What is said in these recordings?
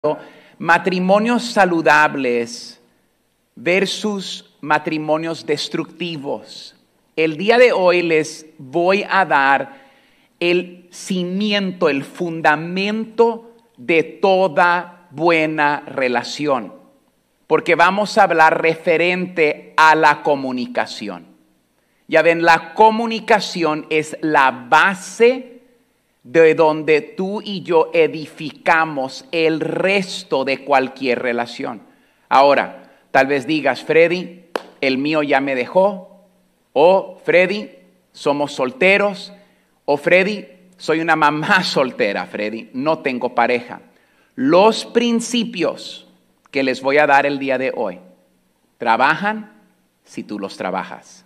matrimonios saludables versus matrimonios destructivos. El día de hoy les voy a dar el cimiento, el fundamento de toda buena relación, porque vamos a hablar referente a la comunicación. Ya ven, la comunicación es la base de donde tú y yo edificamos el resto de cualquier relación. Ahora, tal vez digas, Freddy, el mío ya me dejó, o Freddy, somos solteros, o Freddy, soy una mamá soltera, Freddy, no tengo pareja. Los principios que les voy a dar el día de hoy trabajan si tú los trabajas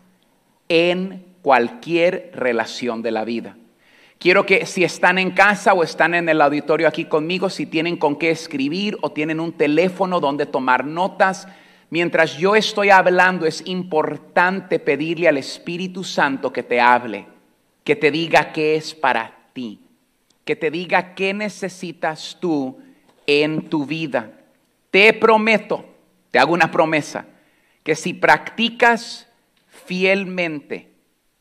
en cualquier relación de la vida. Quiero que si están en casa o están en el auditorio aquí conmigo, si tienen con qué escribir o tienen un teléfono donde tomar notas, mientras yo estoy hablando es importante pedirle al Espíritu Santo que te hable, que te diga qué es para ti, que te diga qué necesitas tú en tu vida. Te prometo, te hago una promesa, que si practicas fielmente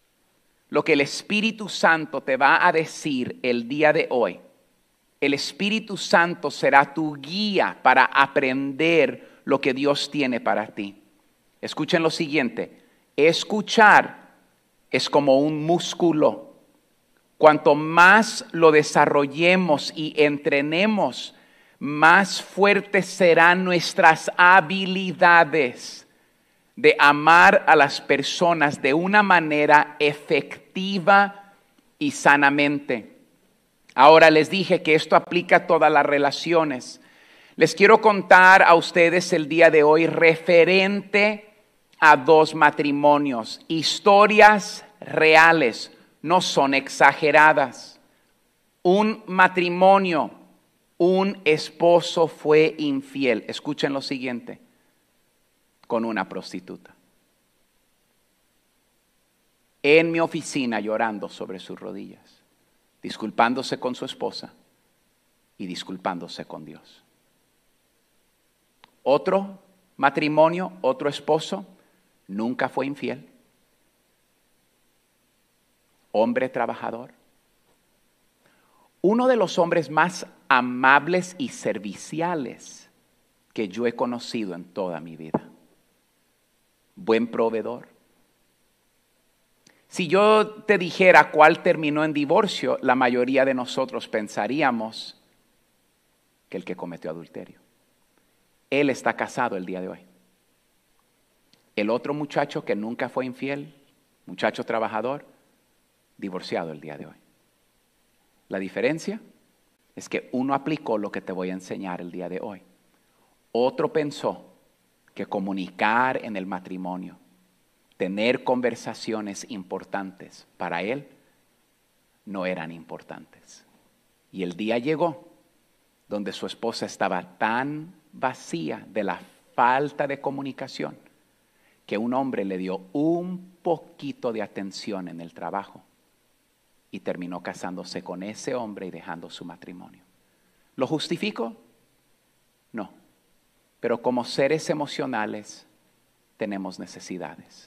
lo que el Espíritu Santo te va a decir el día de hoy, el Espíritu Santo será tu guía para aprender lo que Dios tiene para ti. Escuchen lo siguiente, escuchar es como un músculo. Cuanto más lo desarrollemos y entrenemos, más fuertes serán nuestras habilidades de amar a las personas de una manera efectiva y sanamente. Ahora les dije que esto aplica a todas las relaciones. Les quiero contar a ustedes el día de hoy referente a dos matrimonios, historias reales, no son exageradas. Un matrimonio, un esposo fue infiel. Escuchen lo siguiente. Con una prostituta. En mi oficina llorando sobre sus rodillas, disculpándose con su esposa y disculpándose con Dios. Otro matrimonio, otro esposo, nunca fue infiel. Hombre trabajador. Uno de los hombres más amables y serviciales que yo he conocido en toda mi vida. Buen proveedor. Si yo te dijera cuál terminó en divorcio, la mayoría de nosotros pensaríamos que el que cometió adulterio. Él está casado el día de hoy. El otro muchacho que nunca fue infiel, muchacho trabajador, divorciado el día de hoy. La diferencia es que uno aplicó lo que te voy a enseñar el día de hoy. Otro pensó que comunicar en el matrimonio, tener conversaciones importantes, para él no eran importantes. Y el día llegó donde su esposa estaba tan vacía de la falta de comunicación que un hombre le dio un poquito de atención en el trabajo y terminó casándose con ese hombre y dejando su matrimonio. ¿Lo justifico? No. Pero como seres emocionales tenemos necesidades.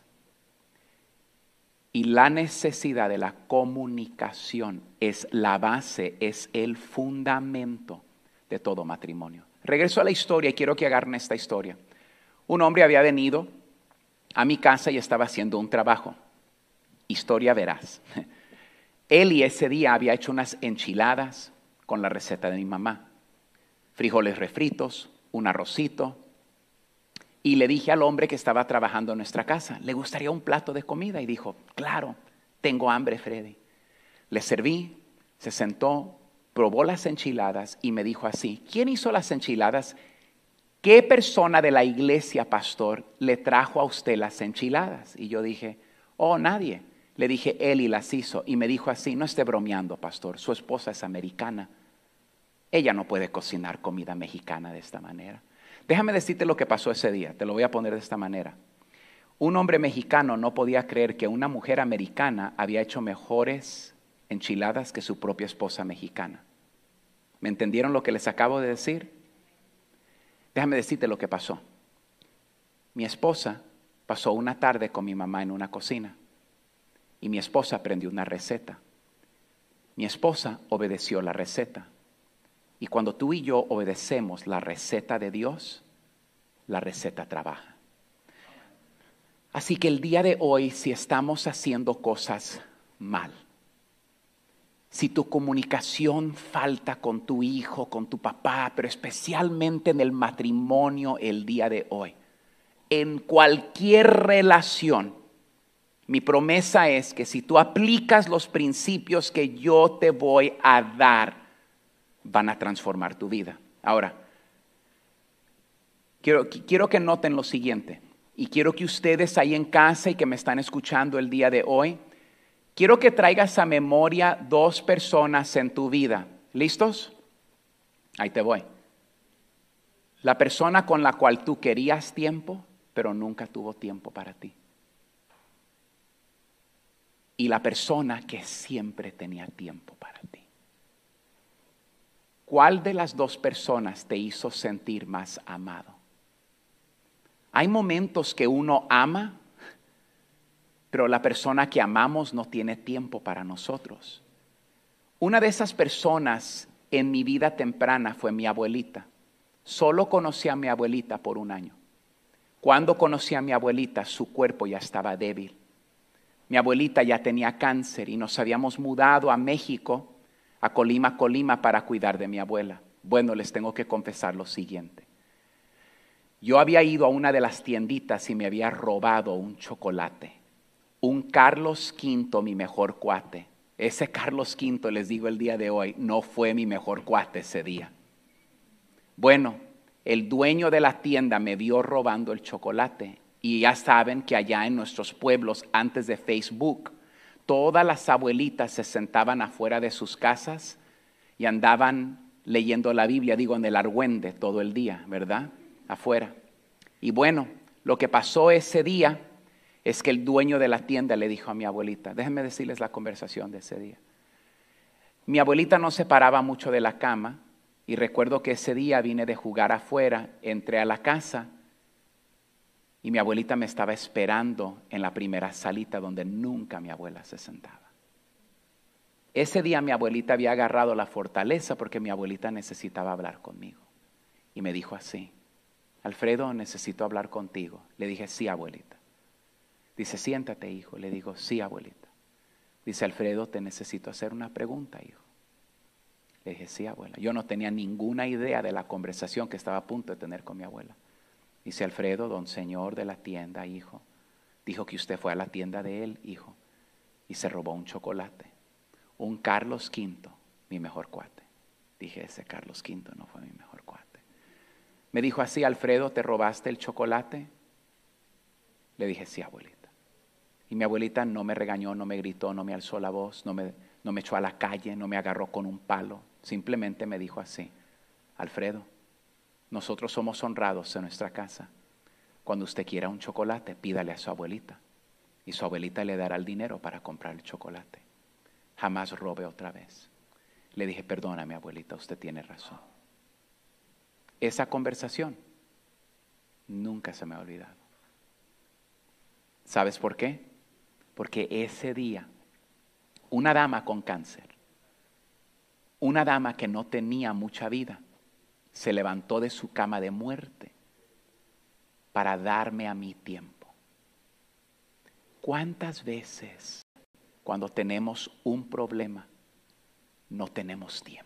Y la necesidad de la comunicación es la base, es el fundamento de todo matrimonio. Regreso a la historia y quiero que agarren esta historia. Un hombre había venido a mi casa y estaba haciendo un trabajo. Historia veraz. Él y ese día había hecho unas enchiladas con la receta de mi mamá. Frijoles refritos, un arrocito, y le dije al hombre que estaba trabajando en nuestra casa, ¿le gustaría un plato de comida? Y dijo, claro, tengo hambre, Freddy. Le serví, se sentó, probó las enchiladas y me dijo así, ¿quién hizo las enchiladas? ¿Qué persona de la iglesia, pastor, le trajo a usted las enchiladas? Y yo dije, oh, nadie. Le dije, él y las hizo. Y me dijo así, no esté bromeando, pastor, su esposa es americana. Ella no puede cocinar comida mexicana de esta manera. Déjame decirte lo que pasó ese día, te lo voy a poner de esta manera. Un hombre mexicano no podía creer que una mujer americana había hecho mejores enchiladas que su propia esposa mexicana. ¿Me entendieron lo que les acabo de decir? Déjame decirte lo que pasó. Mi esposa pasó una tarde con mi mamá en una cocina y mi esposa aprendió una receta. Mi esposa obedeció la receta. Y cuando tú y yo obedecemos la receta de Dios, la receta trabaja. Así que el día de hoy, si estamos haciendo cosas mal, si tu comunicación falta con tu hijo, con tu papá, pero especialmente en el matrimonio el día de hoy, en cualquier relación, mi promesa es que si tú aplicas los principios que yo te voy a dar, van a transformar tu vida. Ahora, quiero que noten lo siguiente, y quiero que ustedes ahí en casa y que me están escuchando el día de hoy, quiero que traigas a memoria 2 personas en tu vida. ¿Listos? Ahí te voy. La persona con la cual tú querías tiempo, pero nunca tuvo tiempo para ti. Y la persona que siempre tenía tiempo para ti. ¿Cuál de las 2 personas te hizo sentir más amado? Hay momentos que uno ama, pero la persona que amamos no tiene tiempo para nosotros. Una de esas personas en mi vida temprana fue mi abuelita. Solo conocí a mi abuelita por 1 año. Cuando conocí a mi abuelita, su cuerpo ya estaba débil. Mi abuelita ya tenía cáncer y nos habíamos mudado a México, a Colima, para cuidar de mi abuela. Bueno, les tengo que confesar lo siguiente. Yo había ido a una de las tienditas y me había robado un chocolate. Un Carlos V, mi mejor cuate. Ese Carlos V, les digo el día de hoy, no fue mi mejor cuate ese día. Bueno, el dueño de la tienda me vio robando el chocolate. Y ya saben que allá en nuestros pueblos, antes de Facebook, todas las abuelitas se sentaban afuera de sus casas y andaban leyendo la Biblia, digo, en el argüende todo el día, ¿verdad? Afuera. Y bueno, lo que pasó ese día es que el dueño de la tienda le dijo a mi abuelita, déjenme decirles la conversación de ese día. Mi abuelita no se paraba mucho de la cama y recuerdo que ese día vine de jugar afuera, entré a la casa y mi abuelita me estaba esperando en la primera salita donde nunca mi abuela se sentaba. Ese día mi abuelita había agarrado la fortaleza porque mi abuelita necesitaba hablar conmigo. Y me dijo así, Alfredo, necesito hablar contigo. Le dije, sí, abuelita. Dice, siéntate, hijo. Le digo, sí, abuelita. Dice, Alfredo, te necesito hacer una pregunta, hijo. Le dije, sí, abuela. Yo no tenía ninguna idea de la conversación que estaba a punto de tener con mi abuela. Dice, Alfredo, don señor de la tienda, hijo, dijo que usted fue a la tienda de él, hijo, y se robó un chocolate. Un Carlos V, mi mejor cuate. Dije, ese Carlos V no fue mi mejor cuate. Me dijo así, Alfredo, ¿te robaste el chocolate? Le dije, sí, abuelita. Y mi abuelita no me regañó, no me gritó, no me alzó la voz, no me echó a la calle, no me agarró con un palo. Simplemente me dijo así, Alfredo, nosotros somos honrados en nuestra casa. Cuando usted quiera un chocolate, pídale a su abuelita. Y su abuelita le dará el dinero para comprar el chocolate. Jamás robe otra vez. Le dije, perdóname, abuelita, usted tiene razón. Esa conversación nunca se me ha olvidado. ¿Sabes por qué? Porque ese día, una dama con cáncer, una dama que no tenía mucha vida, se levantó de su cama de muerte para darme a mí tiempo. ¿Cuántas veces cuando tenemos un problema no tenemos tiempo?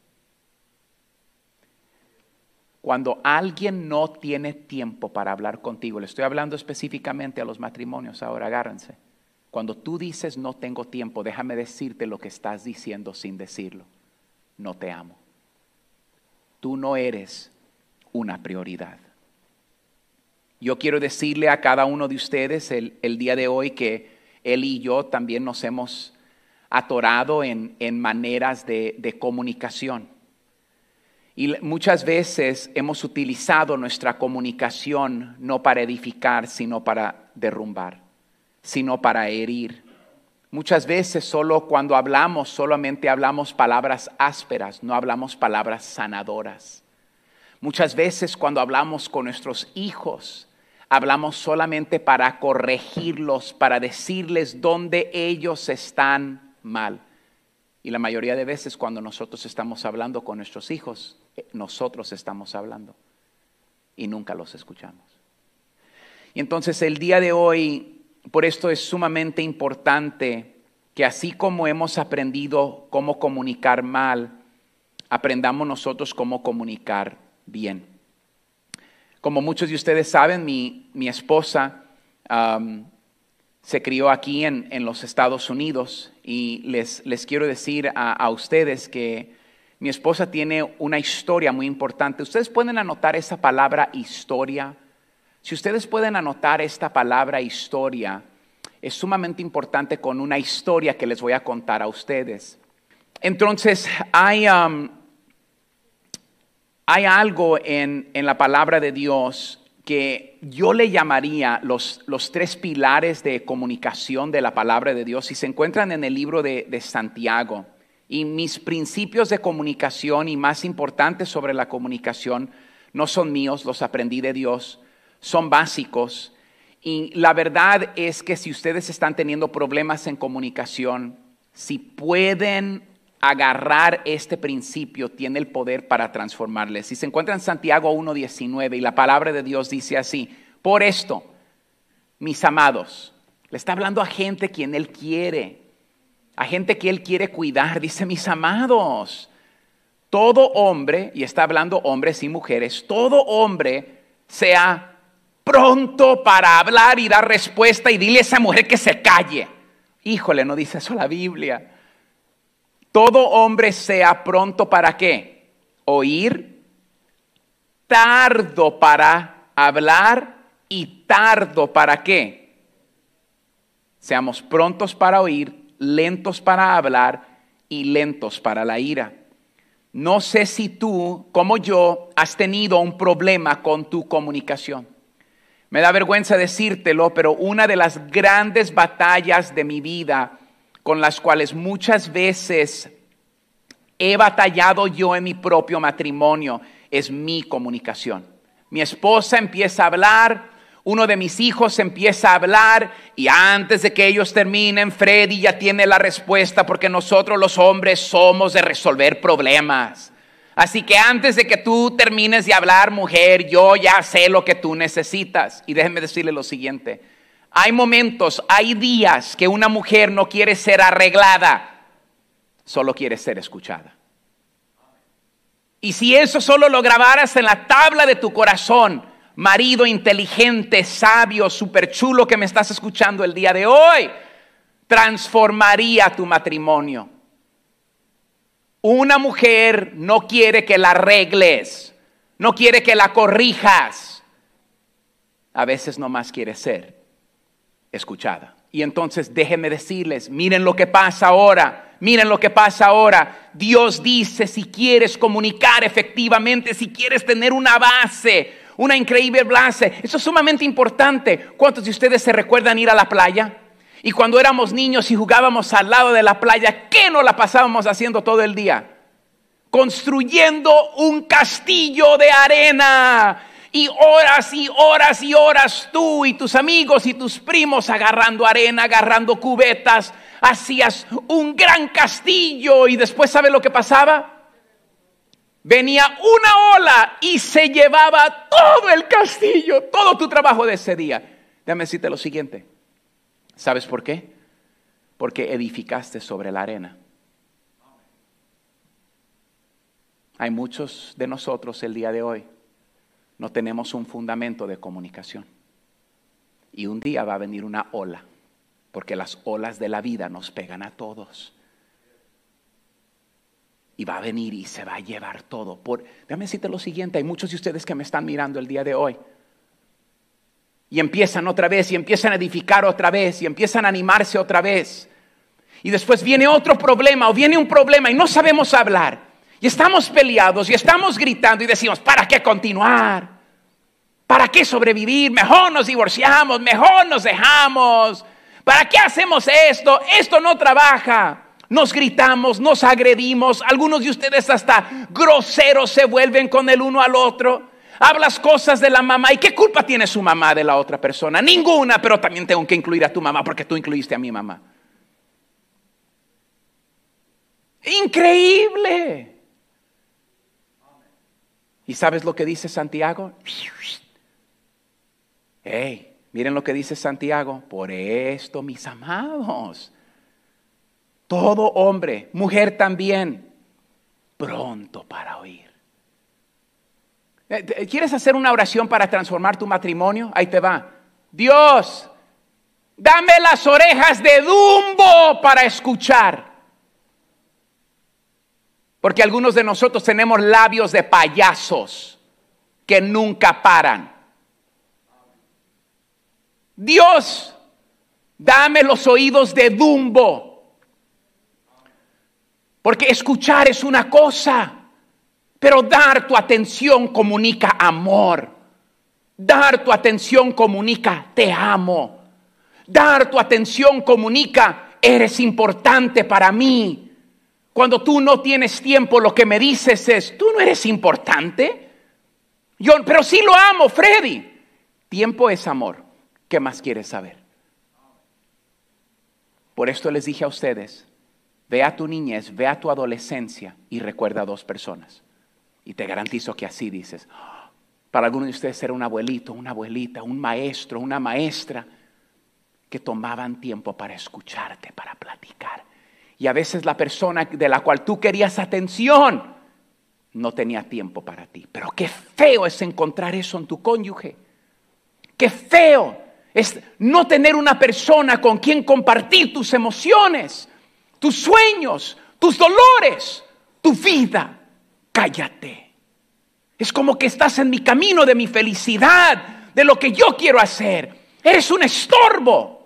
Cuando alguien no tiene tiempo para hablar contigo, le estoy hablando específicamente a los matrimonios ahora, agárrense. Cuando tú dices no tengo tiempo, déjame decirte lo que estás diciendo sin decirlo. No te amo. Tú no eres una prioridad. Yo quiero decirle a cada uno de ustedes el día de hoy que él y yo también nos hemos atorado en maneras de comunicación. Y muchas veces hemos utilizado nuestra comunicación no para edificar, sino para derrumbar, sino para herir. Muchas veces solo cuando hablamos, solamente hablamos palabras ásperas, no hablamos palabras sanadoras. Muchas veces cuando hablamos con nuestros hijos, hablamos solamente para corregirlos, para decirles dónde ellos están mal. Y la mayoría de veces cuando nosotros estamos hablando con nuestros hijos, nosotros estamos hablando y nunca los escuchamos. Y entonces el día de hoy, por esto es sumamente importante que así como hemos aprendido cómo comunicar mal, aprendamos nosotros cómo comunicar bien. Como muchos de ustedes saben, mi esposa se crió aquí en los Estados Unidos y les quiero decir a ustedes que mi esposa tiene una historia muy importante. Ustedes pueden anotar esa palabra historia. Si ustedes pueden anotar esta palabra historia, es sumamente importante con una historia que les voy a contar a ustedes. Entonces, hay algo en la palabra de Dios que yo le llamaría los 3 pilares de comunicación de la palabra de Dios y se encuentran en el libro de Santiago. Y mis principios de comunicación y más importantes sobre la comunicación no son míos, los aprendí de Dios, son básicos. Y la verdad es que si ustedes están teniendo problemas en comunicación, si pueden agarrar este principio, tiene el poder para transformarles. Si se encuentra en Santiago 1:19 y la palabra de Dios dice así: por esto, mis amados, le está hablando a gente quien Él quiere, a gente que Él quiere cuidar. Dice: mis amados, todo hombre, y está hablando hombres y mujeres, todo hombre sea pronto para hablar y dar respuesta, y dile a esa mujer que se calle. Híjole, no dice eso la Biblia. Todo hombre sea pronto para ¿qué? Oír, tardo para hablar y tardo para ¿qué? Seamos prontos para oír, lentos para hablar y lentos para la ira. No sé si tú, como yo, has tenido un problema con tu comunicación. Me da vergüenza decírtelo, pero una de las grandes batallas de mi vida, con las cuales muchas veces he batallado yo en mi propio matrimonio, es mi comunicación. Mi esposa empieza a hablar, uno de mis hijos empieza a hablar, y antes de que ellos terminen, Freddy ya tiene la respuesta, porque nosotros los hombres somos de resolver problemas. Así que antes de que tú termines de hablar, mujer, yo ya sé lo que tú necesitas. Y déjenme decirle lo siguiente: hay momentos, hay días que una mujer no quiere ser arreglada, solo quiere ser escuchada. Y si eso solo lo grabaras en la tabla de tu corazón, marido inteligente, sabio, súper chulo que me estás escuchando el día de hoy, transformaría tu matrimonio. Una mujer no quiere que la arregles, no quiere que la corrijas. A veces nomás quiere ser escuchada. Y entonces déjenme decirles, miren lo que pasa ahora, miren lo que pasa ahora. Dios dice, si quieres comunicar efectivamente, si quieres tener una base, una increíble base, eso es sumamente importante. ¿Cuántos de ustedes se recuerdan ir a la playa? Y cuando éramos niños y jugábamos al lado de la playa, ¿qué no la pasábamos haciendo todo el día? Construyendo un castillo de arena. Y horas y horas y horas tú y tus amigos y tus primos agarrando arena, agarrando cubetas. Hacías un gran castillo y después, ¿sabe lo que pasaba? Venía una ola y se llevaba todo el castillo, todo tu trabajo de ese día. Déjame decirte lo siguiente. ¿Sabes por qué? Porque edificaste sobre la arena. Hay muchos de nosotros el día de hoy no tenemos un fundamento de comunicación. Y un día va a venir una ola, porque las olas de la vida nos pegan a todos. Y va a venir y se va a llevar todo. Déjame decirte lo siguiente, hay muchos de ustedes que me están mirando el día de hoy. Y empiezan otra vez, y empiezan a edificar otra vez, y empiezan a animarse otra vez. Y después viene otro problema, o viene un problema, y no sabemos hablar. Y estamos peleados, y estamos gritando, y decimos, ¿para qué continuar? ¿Para qué sobrevivir? Mejor nos divorciamos, mejor nos dejamos. ¿Para qué hacemos esto? Esto no trabaja. nos gritamos, nos agredimos, algunos de ustedes hasta groseros se vuelven con el uno al otro. Hablas cosas de la mamá, ¿y qué culpa tiene su mamá de la otra persona? Ninguna, pero también tengo que incluir a tu mamá porque tú incluiste a mi mamá. Increíble. ¿Y sabes lo que dice Santiago? Hey, miren lo que dice Santiago. Por esto, mis amados, todo hombre, mujer también, pronto para oír. ¿Quieres hacer una oración para transformar tu matrimonio? Ahí te va. Dios, dame las orejas de Dumbo para escuchar. Porque algunos de nosotros tenemos labios de payasos que nunca paran. Dios, dame los oídos de Dumbo. Porque escuchar es una cosa, pero dar tu atención comunica amor. Dar tu atención comunica te amo. Dar tu atención comunica eres importante para mí. Cuando tú no tienes tiempo, lo que me dices es, ¿tú no eres importante? Pero sí lo amo, Freddy. Tiempo es amor. ¿Qué más quieres saber? Por esto les dije a ustedes, ve a tu niñez, ve a tu adolescencia y recuerda a dos personas. Y te garantizo que así dices. Para algunos de ustedes era un abuelito, una abuelita, un maestro, una maestra que tomaban tiempo para escucharte, para platicar. Y a veces la persona de la cual tú querías atención no tenía tiempo para ti. Pero qué feo es encontrar eso en tu cónyuge. Qué feo es no tener una persona con quien compartir tus emociones, tus sueños, tus dolores, tu vida. Cállate. Es como que estás en mi camino de mi felicidad, de lo que yo quiero hacer. Eres un estorbo.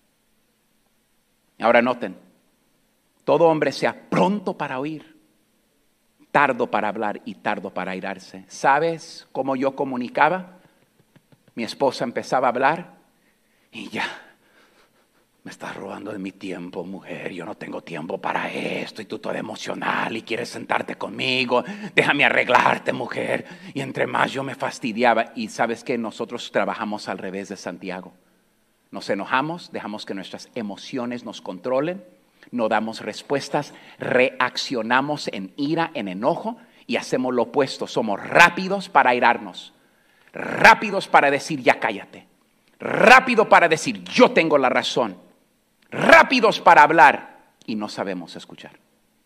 Ahora noten. Todo hombre sea pronto para oír, tardo para hablar y tardo para airarse. ¿Sabes cómo yo comunicaba? Mi esposa empezaba a hablar y ya, me estás robando de mi tiempo, mujer. Yo no tengo tiempo para esto y tú toda emocional y quieres sentarte conmigo. Déjame arreglarte, mujer. Y entre más yo me fastidiaba. Y sabes que nosotros trabajamos al revés de Santiago. Nos enojamos, dejamos que nuestras emociones nos controlen. No damos respuestas, reaccionamos en ira, en enojo y hacemos lo opuesto. Somos rápidos para airarnos, rápidos para decir ya cállate, rápido para decir yo tengo la razón, rápidos para hablar y no sabemos escuchar.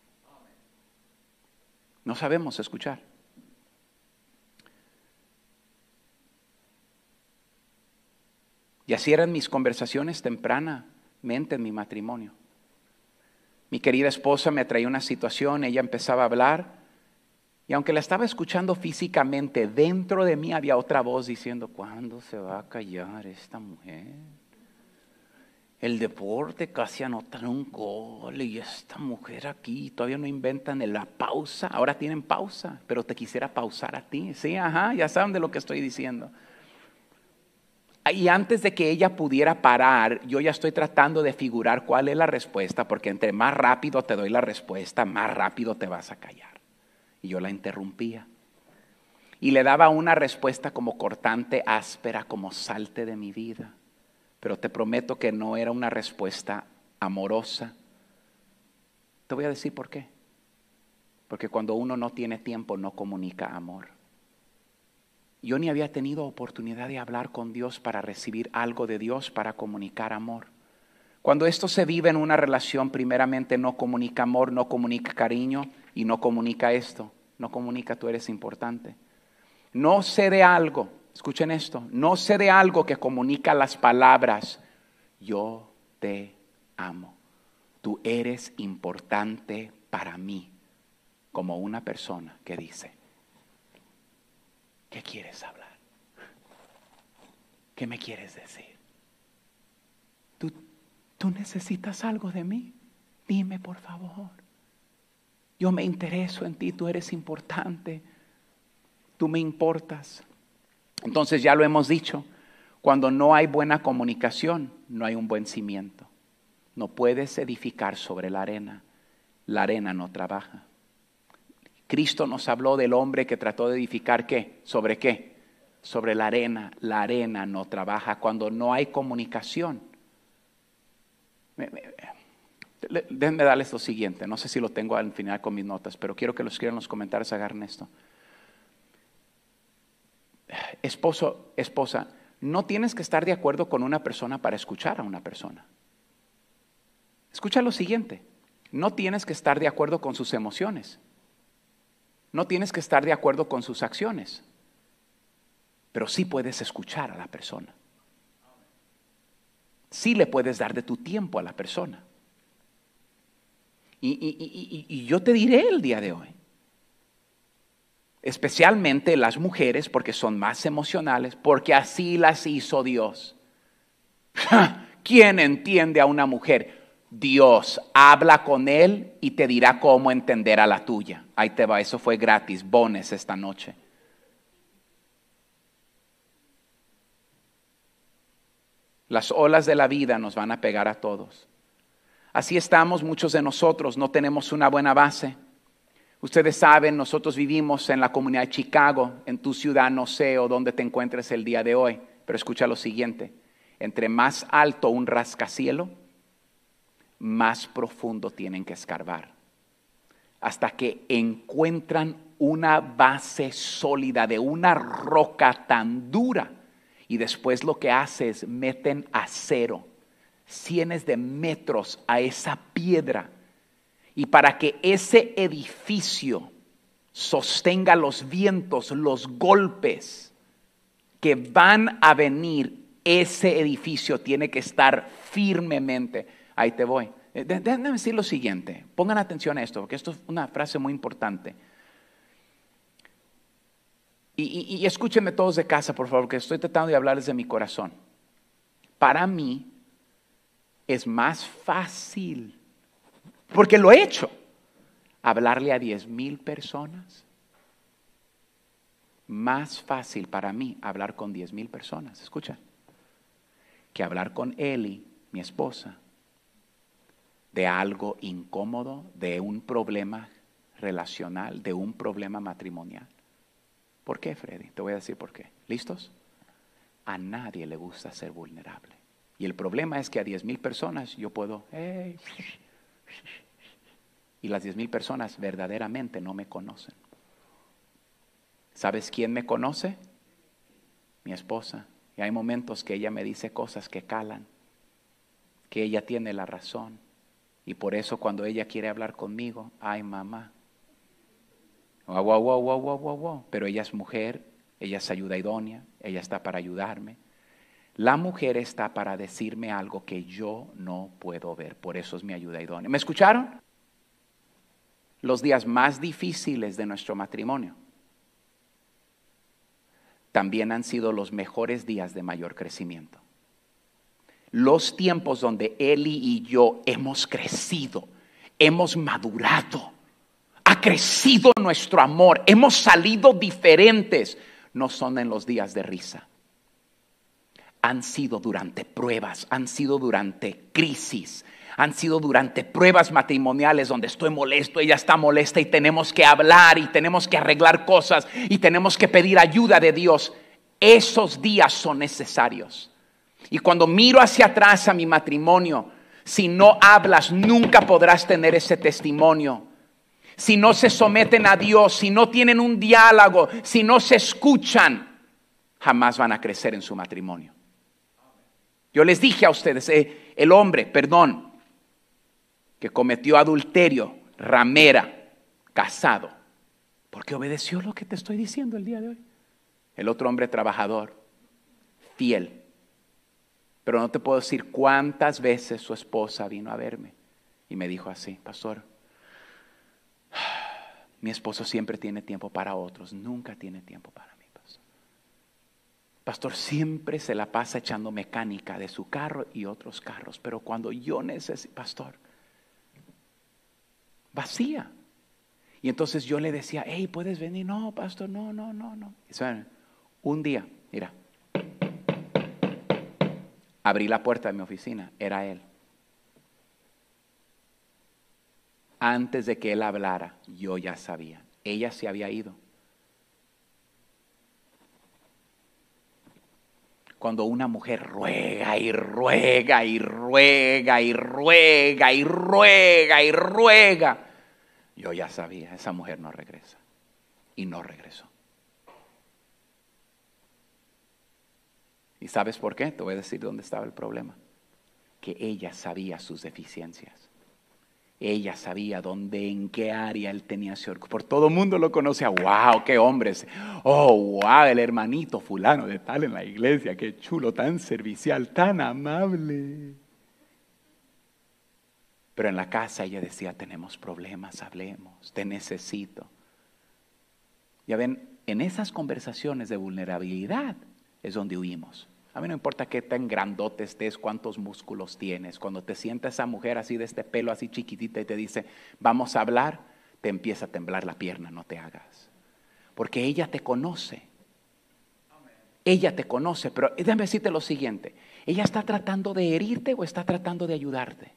No sabemos escuchar. Y así eran mis conversaciones tempranamente en mi matrimonio. Mi querida esposa me traía una situación, ella empezaba a hablar y aunque la estaba escuchando físicamente, dentro de mí había otra voz diciendo, ¿cuándo se va a callar esta mujer? El deporte casi anotan un gol y esta mujer aquí todavía no inventan la pausa, ahora tienen pausa, pero te quisiera pausar a ti, sí, ajá, ya saben de lo que estoy diciendo. Y antes de que ella pudiera parar, yo ya estoy tratando de figurar cuál es la respuesta, porque entre más rápido te doy la respuesta, más rápido te vas a callar. Y yo la interrumpía. Y le daba una respuesta como cortante, áspera, como salte de mi vida. Pero te prometo que no era una respuesta amorosa. Te voy a decir por qué. Porque cuando uno no tiene tiempo, no comunica amor. Yo ni había tenido oportunidad de hablar con Dios para recibir algo de Dios, para comunicar amor. Cuando esto se vive en una relación, primeramente no comunica amor, no comunica cariño y no comunica esto. No comunica tú eres importante. No sé de algo, escuchen esto, no sé de algo que comunica las palabras, yo te amo. Tú eres importante para mí, como una persona que dice, ¿qué quieres hablar? ¿Qué me quieres decir? ¿Tú necesitas algo de mí? Dime, por favor. Yo me intereso en ti, tú eres importante. Tú me importas. Entonces ya lo hemos dicho, cuando no hay buena comunicación, no hay un buen cimiento. No puedes edificar sobre la arena. la arena no trabaja. Cristo nos habló del hombre que trató de edificar ¿qué? ¿Sobre qué? Sobre la arena. La arena no trabaja cuando no hay comunicación. Déjenme darles lo siguiente. No sé si lo tengo al final con mis notas, pero quiero que los escriban en los comentarios, agarren esto. Esposo, esposa, no tienes que estar de acuerdo con una persona para escuchar a una persona. Escucha lo siguiente. No tienes que estar de acuerdo con sus emociones. No tienes que estar de acuerdo con sus acciones. Pero sí puedes escuchar a la persona. Sí le puedes dar de tu tiempo a la persona. Y yo te diré el día de hoy, especialmente las mujeres, porque son más emocionales, porque así las hizo Dios. ¿Quién entiende a una mujer? Dios habla con él y te dirá cómo entender a la tuya. Ahí te va, eso fue gratis, bones esta noche. Las olas de la vida nos van a pegar a todos. Así estamos muchos de nosotros, no tenemos una buena base. Ustedes saben, nosotros vivimos en la comunidad de Chicago, en tu ciudad, no sé o dónde te encuentres el día de hoy, pero escucha lo siguiente, entre más alto un rascacielo, más profundo tienen que escarbar, hasta que encuentran una base sólida de una roca tan dura, y después lo que hace es meten acero, cientos de metros a esa piedra. Y para que ese edificio sostenga los vientos, los golpes que van a venir, ese edificio tiene que estar firmemente. Ahí te voy. Déjenme decir lo siguiente. Pongan atención a esto, porque esto es una frase muy importante. Y escúchenme todos de casa, por favor, que estoy tratando de hablarles de mi corazón. Para mí es más fácil, porque lo he hecho, hablarle a 10,000 personas. Más fácil para mí hablar con 10,000 personas, escucha, que hablar con Eli, mi esposa, de algo incómodo, de un problema relacional, de un problema matrimonial. ¿Por qué, Freddy? Te voy a decir por qué. ¿Listos? A nadie le gusta ser vulnerable. Y el problema es que a 10,000 personas yo puedo... y las 10,000 personas verdaderamente no me conocen. ¿Sabes quién me conoce? Mi esposa. Y hay momentos que ella me dice cosas que calan, que ella tiene la razón. Y por eso cuando ella quiere hablar conmigo, ay mamá. Wow. Pero ella es mujer, ella es ayuda idónea, ella está para ayudarme. La mujer está para decirme algo que yo no puedo ver, por eso es mi ayuda idónea. ¿Me escucharon? Los días más difíciles de nuestro matrimonio también han sido los mejores días de mayor crecimiento. Los tiempos donde Eli y yo hemos crecido, hemos madurado, ha crecido nuestro amor, hemos salido diferentes, no son en los días de risa. Han sido durante pruebas, han sido durante crisis, han sido durante pruebas matrimoniales donde estoy molesto, ella está molesta y tenemos que hablar y tenemos que arreglar cosas y tenemos que pedir ayuda de Dios. Esos días son necesarios. Y cuando miro hacia atrás a mi matrimonio, si no hablas, nunca podrás tener ese testimonio. Si no se someten a Dios, si no tienen un diálogo, si no se escuchan, jamás van a crecer en su matrimonio. Yo les dije a ustedes, el hombre, que cometió adulterio, ramera, casado, porque obedeció lo que te estoy diciendo el día de hoy. El otro hombre trabajador, fiel. Pero no te puedo decir cuántas veces su esposa vino a verme y me dijo así, pastor, mi esposo siempre tiene tiempo para otros, nunca tiene tiempo para mí, pastor. Pastor, siempre se la pasa echando mecánica de su carro y otros carros, pero cuando yo necesito, pastor, vacía. Y entonces yo le decía, hey, ¿puedes venir? No, pastor, no. Y saben, un día, mira, abrí la puerta de mi oficina, era él. Antes de que él hablara, yo ya sabía. Ella se había ido. Cuando una mujer ruega y ruega y ruega y ruega y ruega y ruega, yo ya sabía, esa mujer no regresa. Y no regresó. ¿Y sabes por qué? Te voy a decir dónde estaba el problema. Que ella sabía sus deficiencias. Ella sabía dónde, en qué área él tenía ese orgullo. Por todo el mundo lo conocía. ¡Wow! ¡Qué hombre! ¡Oh, wow! El hermanito fulano de tal en la iglesia. ¡Qué chulo! Tan servicial, tan amable. Pero en la casa ella decía, tenemos problemas, hablemos, te necesito. Ya ven, en esas conversaciones de vulnerabilidad es donde huimos. A mí no importa qué tan grandote estés, cuántos músculos tienes. Cuando te sienta esa mujer así de este pelo así chiquitita y te dice, vamos a hablar, te empieza a temblar la pierna, no te hagas. Porque ella te conoce. Ella te conoce, pero déjame decirte lo siguiente. ¿Ella está tratando de herirte o está tratando de ayudarte?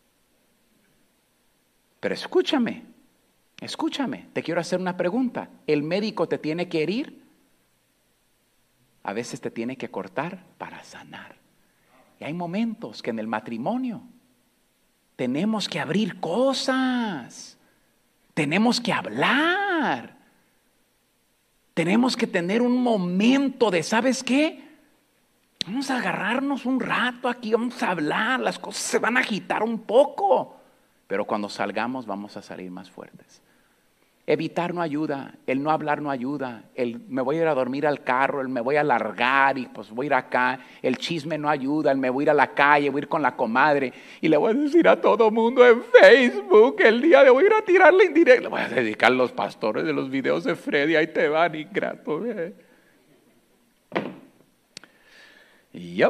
Pero escúchame, te quiero hacer una pregunta. ¿El médico te tiene que herir? A veces te tiene que cortar para sanar. Y hay momentos que en el matrimonio tenemos que abrir cosas. Tenemos que hablar. Tenemos que tener un momento de, ¿sabes qué? Vamos a agarrarnos un rato aquí, vamos a hablar. Las cosas se van a agitar un poco. Pero cuando salgamos vamos a salir más fuertes. Evitar no ayuda, el no hablar no ayuda, el me voy a ir a dormir al carro, el me voy a largar y pues voy a ir acá, el chisme no ayuda, el me voy a ir a la calle, voy a ir con la comadre y le voy a decir a todo mundo en Facebook el día de voy a ir a tirarle indirecto, le voy a dedicar a los pastores de los videos de Freddy, ahí te van ingrato. Yep.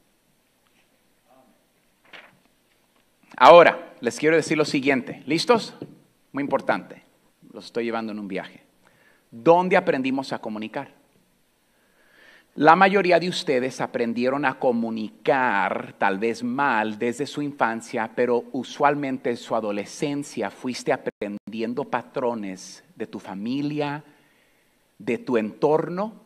Ahora, les quiero decir lo siguiente, ¿listos? Muy importante. Los estoy llevando en un viaje. ¿Dónde aprendimos a comunicar? La mayoría de ustedes aprendieron a comunicar, tal vez mal, desde su infancia, pero usualmente en su adolescencia fuiste aprendiendo patrones de tu familia, de tu entorno,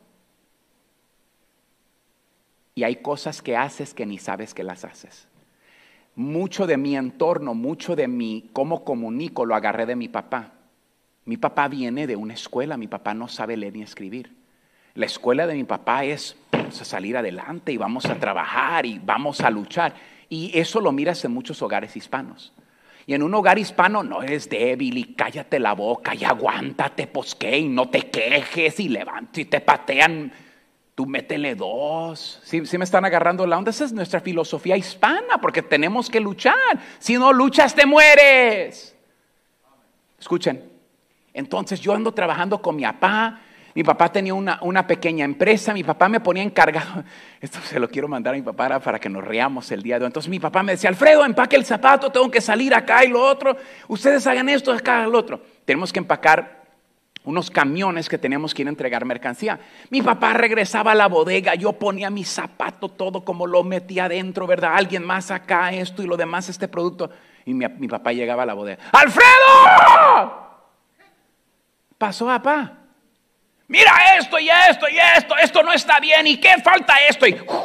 y hay cosas que haces que ni sabes que las haces. Mucho de mi entorno, mucho de mi cómo comunico lo agarré de mi papá. Mi papá viene de una escuela, mi papá no sabe leer ni escribir. La escuela de mi papá es vamos a salir adelante y vamos a trabajar y vamos a luchar. Y eso lo miras en muchos hogares hispanos. Y en un hogar hispano no eres débil y cállate la boca y aguántate, pues qué, y no te quejes y levanta y te patean. Tú métele dos. ¿Sí me están agarrando la onda? Esa es nuestra filosofía hispana porque tenemos que luchar. Si no luchas te mueres. Escuchen. Entonces yo ando trabajando con mi papá tenía una pequeña empresa, mi papá me ponía encargado, esto se lo quiero mandar a mi papá para que nos riamos el día de hoy. Entonces mi papá me decía, Alfredo, empaque el zapato, tengo que salir acá y lo otro, ustedes hagan esto, acá lo otro. Tenemos que empacar unos camiones que teníamos que ir a entregar mercancía. Mi papá regresaba a la bodega, yo ponía mi zapato todo como lo metía adentro, ¿verdad? Alguien más acá, esto y lo demás, este producto. Y mi papá llegaba a la bodega, ¡Alfredo! Pasó, papá. Mira esto y esto y esto no está bien. ¿Y qué falta esto?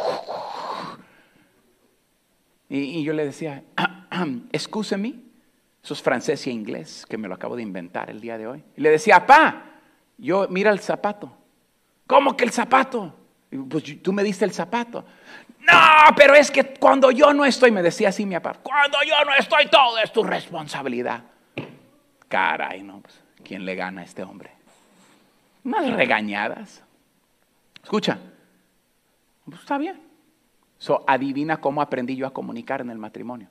Y yo le decía, excuse me. Eso es francés y inglés, que me lo acabo de inventar el día de hoy. Y le decía, papá, mira el zapato. ¿Cómo que el zapato? Pues tú me diste el zapato. No, pero es que cuando yo no estoy, me decía así mi papá, cuando yo no estoy, todo es tu responsabilidad. Caray, no, pues. ¿Quién le gana a este hombre? Unas regañadas. Escucha, pues está bien. Adivina cómo aprendí yo a comunicar en el matrimonio.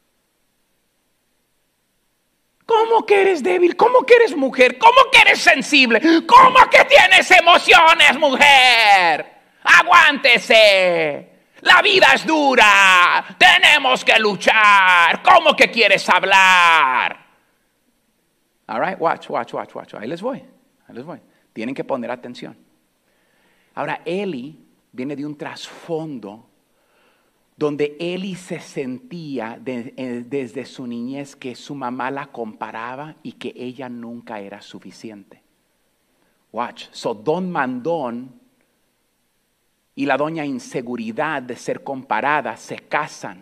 ¿Cómo que eres débil? ¿Cómo que eres mujer? ¿Cómo que eres sensible? ¿Cómo que tienes emociones, mujer? Aguántese. La vida es dura. Tenemos que luchar. ¿Cómo que quieres hablar? All right, watch. Ahí les voy. Tienen que poner atención. Ahora, Eli viene de un trasfondo donde Eli se sentía desde su niñez que su mamá la comparaba y que ella nunca era suficiente. Watch, so Don Mandón y la doña Inseguridad de ser comparada se casan.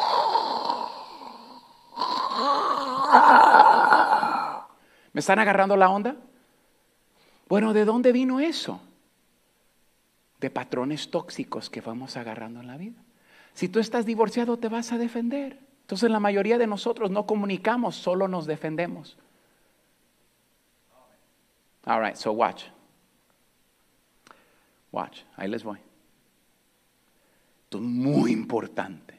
¿Me están agarrando la onda? Bueno, ¿de dónde vino eso? De patrones tóxicos que vamos agarrando en la vida. Si tú estás divorciado, te vas a defender. Entonces la mayoría de nosotros no comunicamos, solo nos defendemos. All right, so watch. Watch, ahí les voy. Esto es muy importante.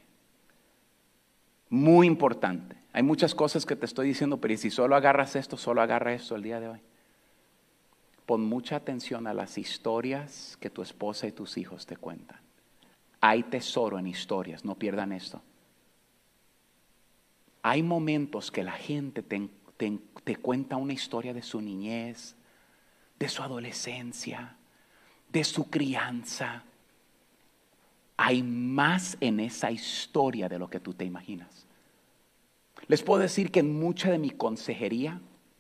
Muy importante. Hay muchas cosas que te estoy diciendo, pero si solo agarras esto, solo agarra esto el día de hoy. Pon mucha atención a las historias que tu esposa y tus hijos te cuentan. Hay tesoro en historias, no pierdan esto. Hay momentos que la gente te cuenta una historia de su niñez, de su adolescencia, de su crianza. Hay más en esa historia de lo que tú te imaginas. Les puedo decir que en mucha de mi consejería,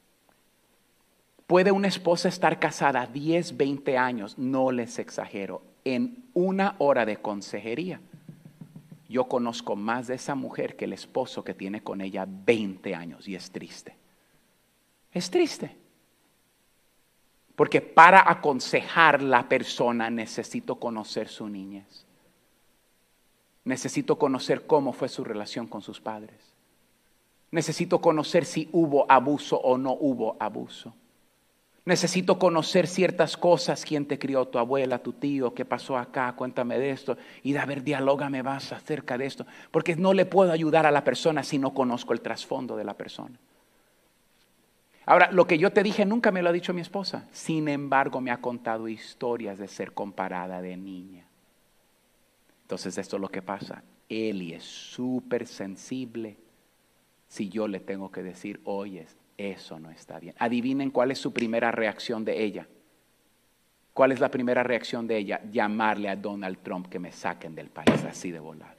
puede una esposa estar casada 10, 20 años, no les exagero, en 1 hora de consejería. Yo conozco más de esa mujer que el esposo que tiene con ella 20 años y es triste. Es triste. Porque para aconsejar la persona necesito conocer su niñez. Necesito conocer cómo fue su relación con sus padres. Necesito conocer si hubo abuso o no hubo abuso. Necesito conocer ciertas cosas, quién te crió, tu abuela, tu tío, qué pasó acá, cuéntame de esto. Y de a ver, dialógame más acerca de esto. Porque no le puedo ayudar a la persona si no conozco el trasfondo de la persona. Ahora, lo que yo te dije nunca me lo ha dicho mi esposa. Sin embargo, me ha contado historias de ser comparada de niña. Entonces, esto es lo que pasa. Eli es súper sensible. Si yo le tengo que decir, oye, eso no está bien. Adivinen cuál es su primera reacción de ella. ¿Cuál es la primera reacción de ella? Llamarle a Donald Trump que me saquen del país así de volada.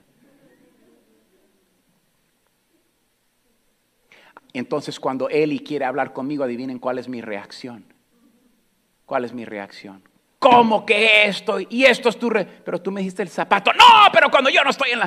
Entonces cuando Eli quiere hablar conmigo, adivinen cuál es mi reacción. ¿Cuál es mi reacción? ¿Cómo que esto? Y esto es tu pero tú me dijiste el zapato. No, pero cuando yo no estoy en la...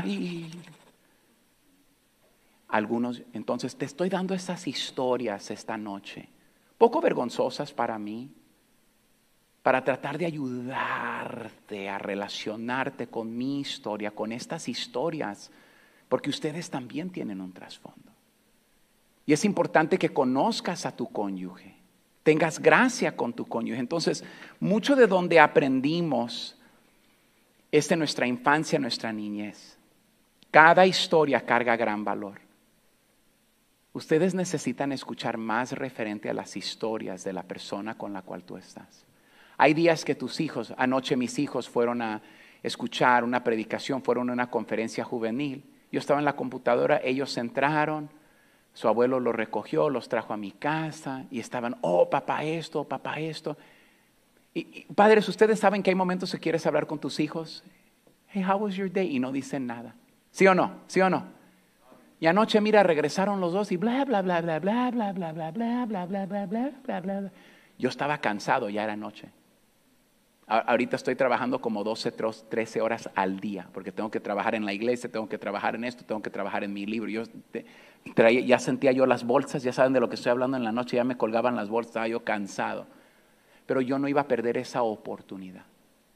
Algunos, entonces te estoy dando esas historias esta noche, poco vergonzosas para mí, para tratar de ayudarte a relacionarte con mi historia, con estas historias, porque ustedes también tienen un trasfondo. Y es importante que conozcas a tu cónyuge, tengas gracia con tu cónyuge. Entonces, mucho de donde aprendimos es de nuestra infancia, nuestra niñez. Cada historia carga gran valor. Ustedes necesitan escuchar más referente a las historias de la persona con la cual tú estás. Hay días que tus hijos, anoche mis hijos fueron a escuchar una predicación, fueron a una conferencia juvenil. Yo estaba en la computadora, ellos entraron, su abuelo los recogió, los trajo a mi casa y estaban, oh papá esto, papá esto. Y padres, ustedes saben que hay momentos que quieres hablar con tus hijos. Hey, how was your day? Y no dicen nada. ¿Sí o no? ¿Sí o no? Y anoche, mira, regresaron los dos y bla, bla, bla, bla, bla, bla, bla, bla, bla, bla, bla, bla, bla, bla, bla. Yo estaba cansado, ya era noche. Ahorita estoy trabajando como 12, 13 horas al día, porque tengo que trabajar en la iglesia, tengo que trabajar en esto, tengo que trabajar en mi libro. Ya sentía yo las bolsas, ya saben de lo que estoy hablando en la noche, ya me colgaban las bolsas, estaba yo cansado. Pero yo no iba a perder esa oportunidad.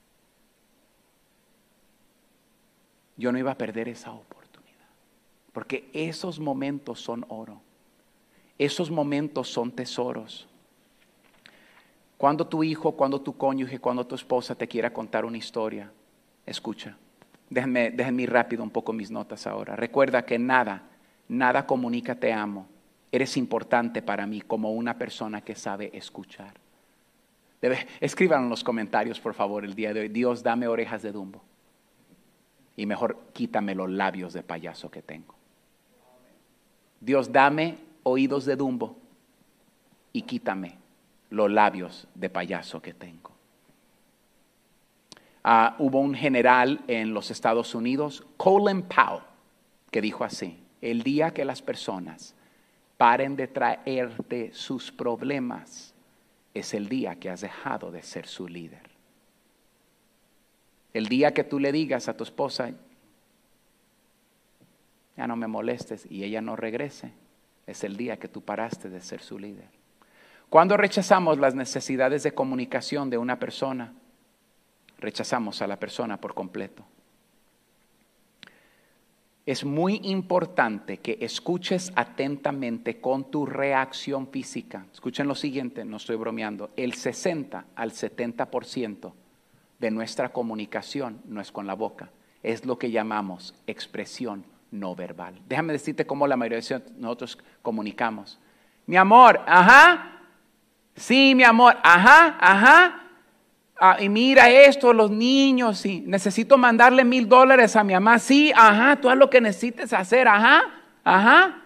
Yo no iba a perder esa oportunidad. Porque esos momentos son oro. Esos momentos son tesoros. Cuando tu hijo, cuando tu cónyuge, cuando tu esposa te quiera contar una historia, escucha. Déjenme ir rápido un poco mis notas ahora. Recuerda que nada comunica te amo. Eres importante para mí como una persona que sabe escuchar. Escriban en los comentarios, por favor, el día de hoy. Dios, dame orejas de Dumbo. Y mejor quítame los labios de payaso que tengo. Dios, dame oídos de Dumbo y quítame los labios de payaso que tengo. Hubo un general en los Estados Unidos, Colin Powell, que dijo así: el día que las personas paren de traerte sus problemas, es el día que has dejado de ser su líder. El día que tú le digas a tu esposa, ya no me molestes, y ella no regrese, es el día que tú paraste de ser su líder. Cuando rechazamos las necesidades de comunicación de una persona, rechazamos a la persona por completo. Es muy importante que escuches atentamente con tu reacción física. Escuchen lo siguiente, no estoy bromeando. El 60 al 70% de nuestra comunicación no es con la boca, es lo que llamamos expresión no verbal. Déjame decirte cómo la mayoría de nosotros comunicamos. Mi amor, ajá. Sí, mi amor, ajá, ajá. Y mira esto, los niños, sí. Necesito mandarle $1,000 a mi mamá. Sí, ajá, tú haz lo que necesites hacer, ajá, ajá.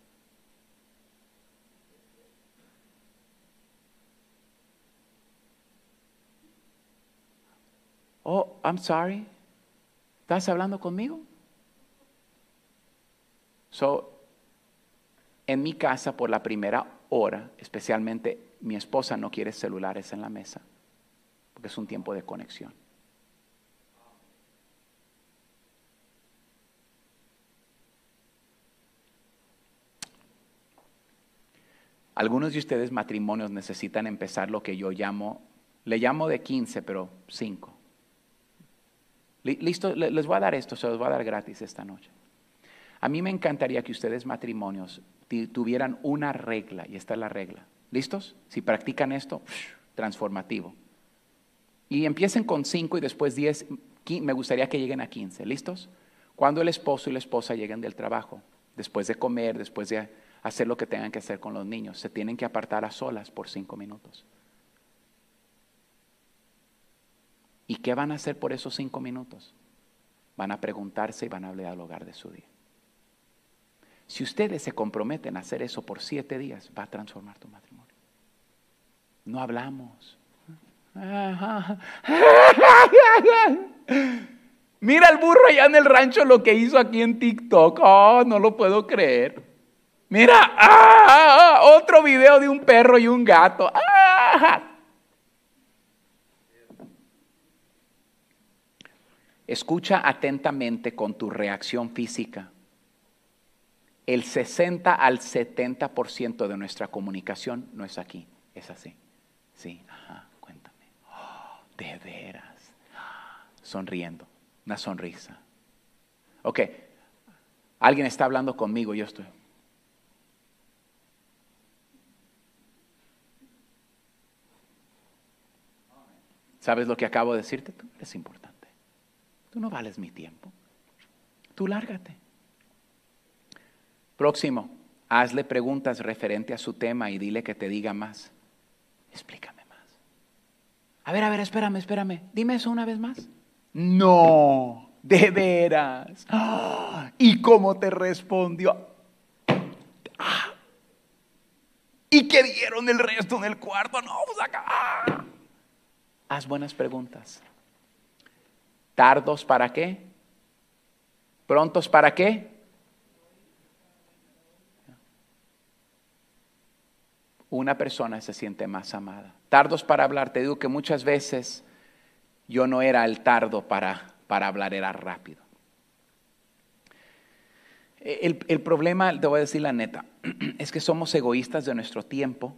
Oh, I'm sorry. ¿Estás hablando conmigo? En mi casa, por la primera hora, especialmente, mi esposa no quiere celulares en la mesa, porque es un tiempo de conexión. Algunos de ustedes matrimonios necesitan empezar lo que yo le llamo de 15, pero 5. Listo, les voy a dar esto, se los voy a dar gratis esta noche. A mí me encantaría que ustedes matrimonios tuvieran una regla, y esta es la regla. ¿Listos? Si practican esto, transformativo. Y empiecen con 5 y después 10, me gustaría que lleguen a 15. ¿Listos? Cuando el esposo y la esposa lleguen del trabajo, después de comer, después de hacer lo que tengan que hacer con los niños, se tienen que apartar a solas por 5 minutos. ¿Y qué van a hacer por esos 5 minutos? Van a preguntarse y van a dialogar de su día. Si ustedes se comprometen a hacer eso por 7 días, va a transformar tu matrimonio. No hablamos. Mira el burro allá en el rancho lo que hizo aquí en TikTok. Oh, no lo puedo creer. Mira, otro video de un perro y un gato. Escucha atentamente con tu reacción física. El 60 al 70% de nuestra comunicación no es aquí, es así. Sí, ajá, cuéntame. Oh, de veras. Sonriendo, una sonrisa. Ok, alguien está hablando conmigo, yo estoy. ¿Sabes lo que acabo de decirte? Tú eres importante. Tú no vales mi tiempo. Tú lárgate. Próximo, hazle preguntas referente a su tema y dile que te diga más. Explícame más. A ver, espérame. Dime eso una vez más. No, de veras. ¿Y cómo te respondió? ¿Y qué dieron el resto en el cuarto? No, pues acá. Haz buenas preguntas. ¿Tardos para qué? ¿Prontos para qué? Una persona se siente más amada. Tardos para hablar. Te digo que muchas veces yo no era el tardo para hablar, era rápido. El problema, te voy a decir la neta, es que somos egoístas de nuestro tiempo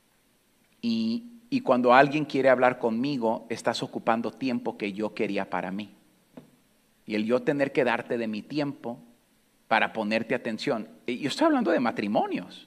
y cuando alguien quiere hablar conmigo, estás ocupando tiempo que yo quería para mí. Y el yo tener que darte de mi tiempo para ponerte atención. Yo estoy hablando de matrimonios.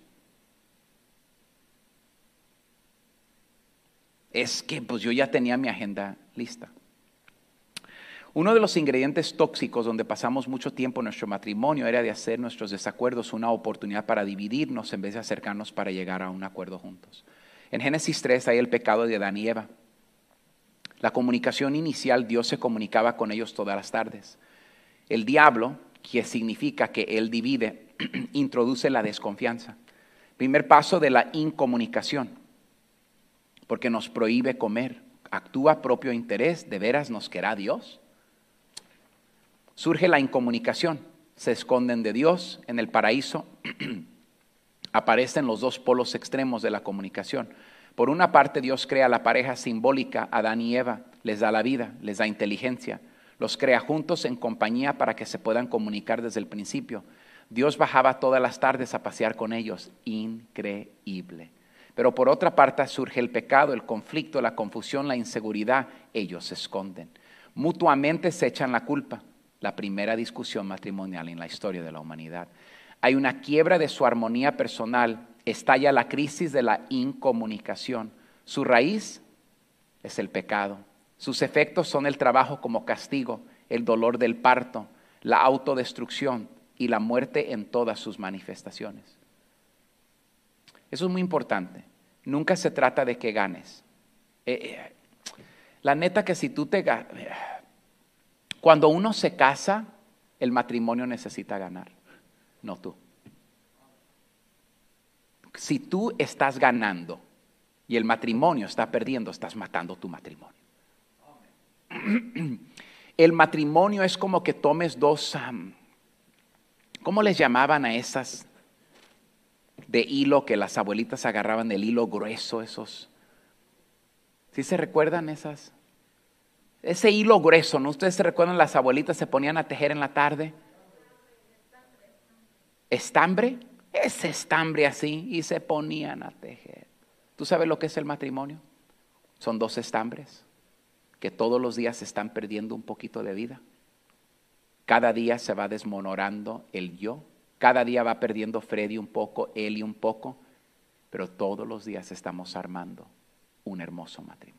Es que pues yo ya tenía mi agenda lista. Uno de los ingredientes tóxicos donde pasamos mucho tiempo en nuestro matrimonio era de hacer nuestros desacuerdos una oportunidad para dividirnos en vez de acercarnos para llegar a un acuerdo juntos. En Génesis 3 hay el pecado de Adán y Eva. La comunicación inicial, Dios se comunicaba con ellos todas las tardes. El diablo, que significa que él divide, introduce la desconfianza. Primer paso de la incomunicación. Porque nos prohíbe comer. ¿Actúa propio interés? ¿De veras nos querrá Dios? Surge la incomunicación. Se esconden de Dios en el paraíso. Aparecen los dos polos extremos de la comunicación. Por una parte, Dios crea la pareja simbólica, Adán y Eva, les da la vida, les da inteligencia, los crea juntos en compañía para que se puedan comunicar desde el principio. Dios bajaba todas las tardes a pasear con ellos, increíble. Pero por otra parte surge el pecado, el conflicto, la confusión, la inseguridad, ellos se esconden. Mutuamente se echan la culpa, la primera discusión matrimonial en la historia de la humanidad. Hay una quiebra de su armonía personal, estalla la crisis de la incomunicación. Su raíz es el pecado. Sus efectos son el trabajo como castigo, el dolor del parto, la autodestrucción y la muerte en todas sus manifestaciones. Eso es muy importante. Nunca se trata de que ganes. La neta que si tú cuando uno se casa, el matrimonio necesita ganar, no tú. Si tú estás ganando y el matrimonio está perdiendo, estás matando tu matrimonio. El matrimonio es como que tomes dos, ¿cómo les llamaban a esas de hilo que las abuelitas agarraban del hilo grueso? Esos, ¿sí se recuerdan esas? Ese hilo grueso, ¿no? ¿Ustedes se recuerdan? Las abuelitas se ponían a tejer en la tarde. ¿Estambre? Ese estambre así, y se ponían a tejer. ¿Tú sabes lo que es el matrimonio? Son dos estambres que todos los días se están perdiendo un poquito de vida. Cada día se va desmoronando el yo. Cada día va perdiendo Freddy un poco, Eli un poco, pero todos los días estamos armando un hermoso matrimonio.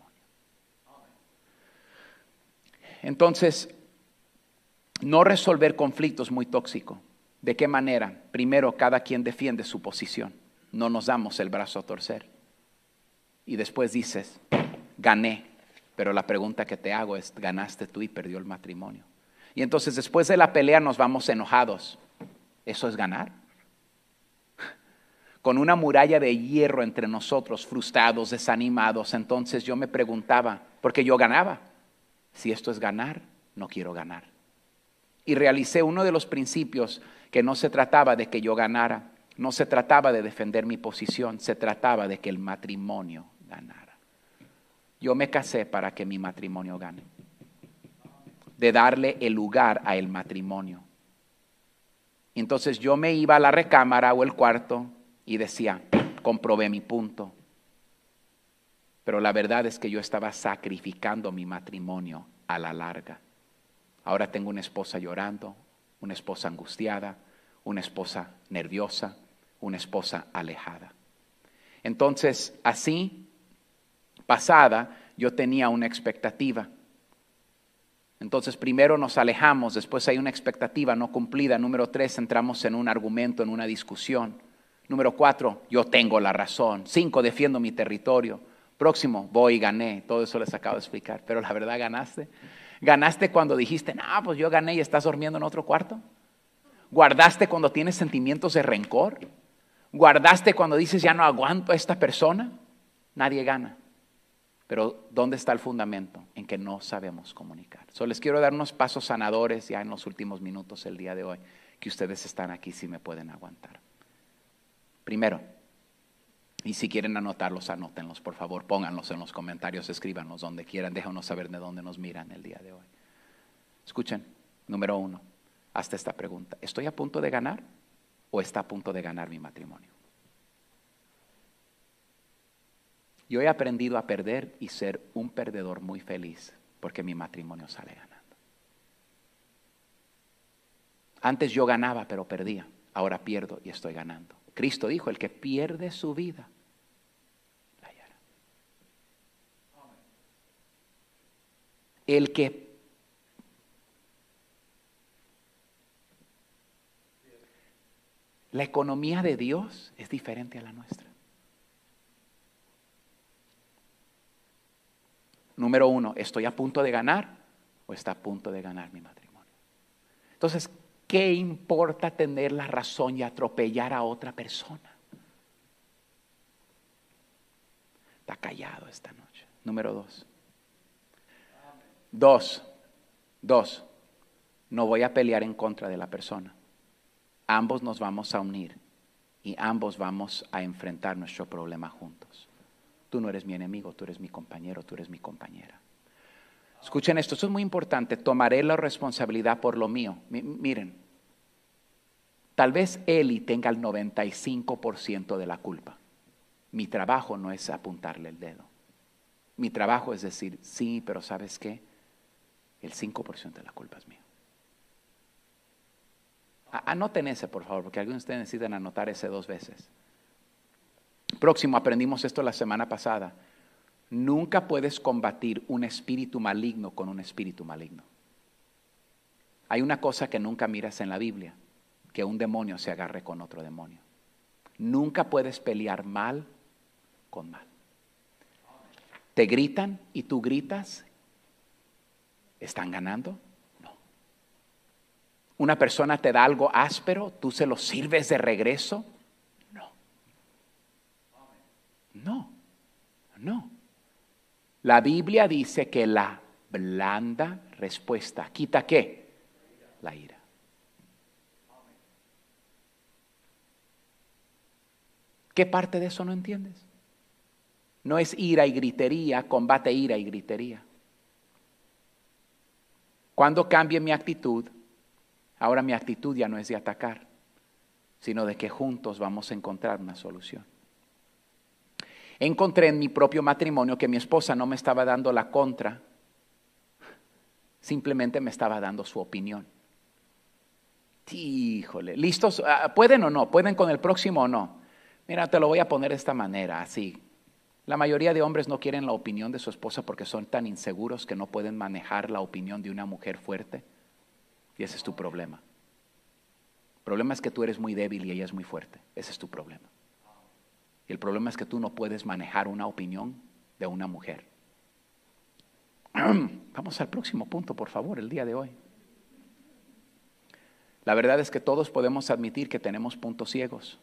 Entonces, no resolver conflictos es muy tóxico. ¿De qué manera? Primero, cada quien defiende su posición. No nos damos el brazo a torcer. Y después dices, gané. Pero la pregunta que te hago es, ¿ganaste tú y perdió el matrimonio? Y entonces después de la pelea nos vamos enojados. ¿Eso es ganar? Con una muralla de hierro entre nosotros, frustrados, desanimados. Entonces yo me preguntaba, porque yo ganaba. Si esto es ganar, no quiero ganar. Y realicé uno de los principios que no se trataba de que yo ganara, no se trataba de defender mi posición, se trataba de que el matrimonio ganara. Yo me casé para que mi matrimonio gane, de darle el lugar a el matrimonio. Entonces yo me iba a la recámara o el cuarto y decía, comprobé mi punto. Pero la verdad es que yo estaba sacrificando mi matrimonio a la larga. Ahora tengo una esposa llorando, una esposa angustiada, una esposa nerviosa, una esposa alejada. Entonces, así, pasada, yo tenía una expectativa. Entonces, primero nos alejamos, después hay una expectativa no cumplida. Número 3, entramos en un argumento, en una discusión. Número 4, yo tengo la razón. 5, defiendo mi territorio. Próximo, voy y gané. Todo eso les acabo de explicar. Pero la verdad, ¿ganaste? ¿Ganaste cuando dijiste, no, pues yo gané y estás durmiendo en otro cuarto? ¿Guardaste cuando tienes sentimientos de rencor? ¿Guardaste cuando dices, ya no aguanto a esta persona? Nadie gana. Pero ¿dónde está el fundamento? En que no sabemos comunicar. Les quiero dar unos pasos sanadores ya en los últimos minutos el día de hoy, que ustedes están aquí si me pueden aguantar. Primero, y si quieren anotarlos, anótenlos, por favor, pónganlos en los comentarios, escríbanlos donde quieran, déjanos saber de dónde nos miran el día de hoy. Escuchen, número 1, hasta esta pregunta, ¿estoy a punto de ganar o está a punto de ganar mi matrimonio? Yo he aprendido a perder y ser un perdedor muy feliz porque mi matrimonio sale ganando. Antes yo ganaba pero perdía, ahora pierdo y estoy ganando. Cristo dijo, el que pierde su vida, la hallará. La economía de Dios es diferente a la nuestra. Número 1, ¿estoy a punto de ganar o está a punto de ganar mi matrimonio? Entonces, ¿qué importa tener la razón y atropellar a otra persona? Está callado esta noche. Número 2, Dos, no voy a pelear en contra de la persona. Ambos nos vamos a unir y ambos vamos a enfrentar nuestro problema juntos. Tú no eres mi enemigo, tú eres mi compañero, tú eres mi compañera. Escuchen esto es muy importante. Tomaré la responsabilidad por lo mío. Miren, tal vez Eli tenga el 95% de la culpa. Mi trabajo no es apuntarle el dedo. Mi trabajo es decir, sí, pero ¿sabes qué? El 5% de la culpa es mío. Anoten ese, por favor, porque algunos de ustedes necesitan anotar ese 2 veces. Próximo, aprendimos esto la semana pasada. Nunca puedes combatir un espíritu maligno con un espíritu maligno. Hay una cosa que nunca miras en la Biblia, que un demonio se agarre con otro demonio. Nunca puedes pelear mal con mal. Te gritan y tú gritas. ¿Están ganando? No. Una persona te da algo áspero, ¿tú se lo sirves de regreso? No. No. No. La Biblia dice que la blanda respuesta quita ¿qué? La ira. ¿Qué parte de eso no entiendes? No es ira y gritería, combate ira y gritería. Cuando cambie mi actitud, ahora mi actitud ya no es de atacar, sino de que juntos vamos a encontrar una solución. Encontré en mi propio matrimonio que mi esposa no me estaba dando la contra, simplemente me estaba dando su opinión. Híjole, ¿listos? ¿Pueden o no? ¿Pueden con el próximo o no? Mira, te lo voy a poner de esta manera, así. La mayoría de hombres no quieren la opinión de su esposa porque son tan inseguros que no pueden manejar la opinión de una mujer fuerte. Y ese es tu problema. El problema es que tú eres muy débil y ella es muy fuerte. Ese es tu problema. Y el problema es que tú no puedes manejar una opinión de una mujer. Vamos al próximo punto, por favor, el día de hoy. La verdad es que todos podemos admitir que tenemos puntos ciegos.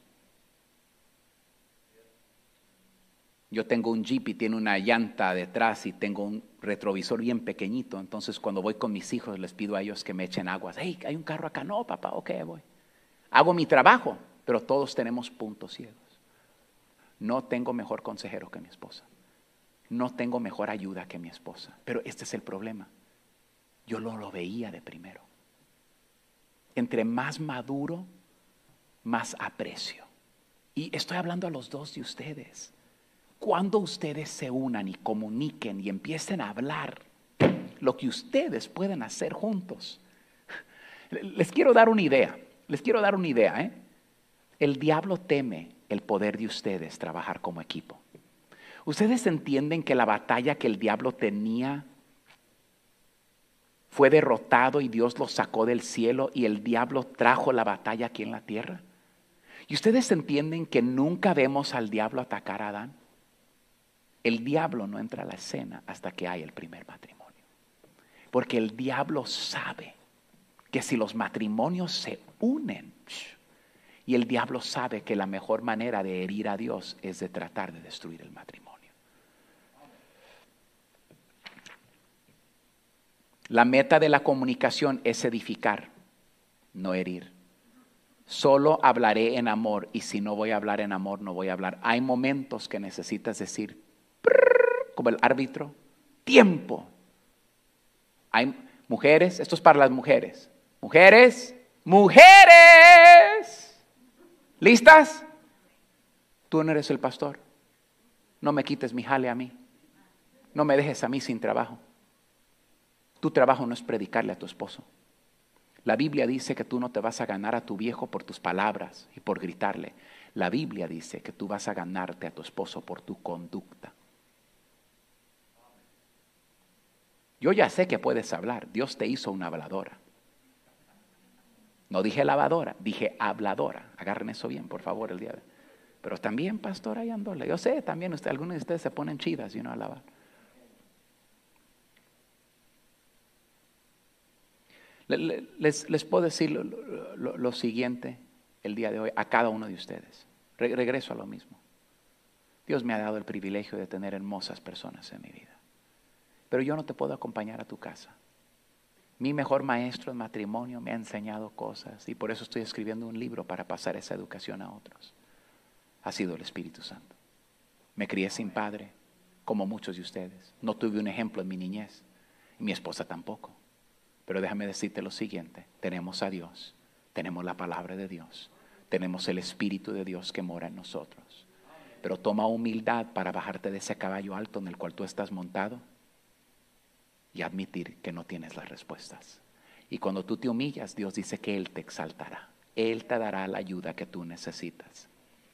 Yo tengo un Jeep y tiene una llanta detrás y tengo un retrovisor bien pequeñito. Entonces cuando voy con mis hijos les pido a ellos que me echen aguas. Hey, hay un carro acá. No, papá, ok, voy. Hago mi trabajo, pero todos tenemos puntos ciegos. No tengo mejor consejero que mi esposa. No tengo mejor ayuda que mi esposa. Pero este es el problema. Yo no lo veía de primero. Entre más maduro, más aprecio. Y estoy hablando a los dos de ustedes. Cuando ustedes se unan y comuniquen y empiecen a hablar lo que ustedes pueden hacer juntos. Les quiero dar una idea. El diablo teme el poder de ustedes trabajar como equipo. ¿Ustedes entienden que la batalla que el diablo tenía fue derrotado y Dios lo sacó del cielo y el diablo trajo la batalla aquí en la tierra? ¿Y ustedes entienden que nunca vemos al diablo atacar a Adán? El diablo no entra a la escena hasta que hay el primer matrimonio. Porque el diablo sabe que si los matrimonios se unen, y el diablo sabe que la mejor manera de herir a Dios es de tratar de destruir el matrimonio. La meta de la comunicación es edificar, no herir. Solo hablaré en amor y si no voy a hablar en amor, no voy a hablar. Hay momentos que necesitas decir, como el árbitro, tiempo. Hay mujeres, esto es para las mujeres. Mujeres, ¿listas? Tú no eres el pastor. No me quites mi jale a mí. No me dejes a mí sin trabajo. Tu trabajo no es predicarle a tu esposo. La Biblia dice que tú no te vas a ganar a tu viejo por tus palabras y por gritarle. La Biblia dice que tú vas a ganarte a tu esposo por tu conducta. Yo ya sé que puedes hablar. Dios te hizo una habladora. No dije lavadora, dije habladora. Agarren eso bien, por favor, el día de hoy. Pero también, pastora, y andole. Yo sé, también algunos de ustedes se ponen chidas, a lavar. Les puedo decir lo siguiente el día de hoy a cada uno de ustedes. Regreso a lo mismo. Dios me ha dado el privilegio de tener hermosas personas en mi vida. pero yo no te puedo acompañar a tu casa. Mi mejor maestro en matrimonio me ha enseñado cosas y por eso estoy escribiendo un libro para pasar esa educación a otros. Ha sido el Espíritu Santo. Me crié sin padre, como muchos de ustedes. No tuve un ejemplo en mi niñez, y mi esposa tampoco. Pero déjame decirte lo siguiente, tenemos a Dios, tenemos la palabra de Dios, tenemos el Espíritu de Dios que mora en nosotros. Pero toma humildad para bajarte de ese caballo alto en el cual tú estás montado y admitir que no tienes las respuestas. Y cuando tú te humillas, Dios dice que Él te exaltará. Él te dará la ayuda que tú necesitas.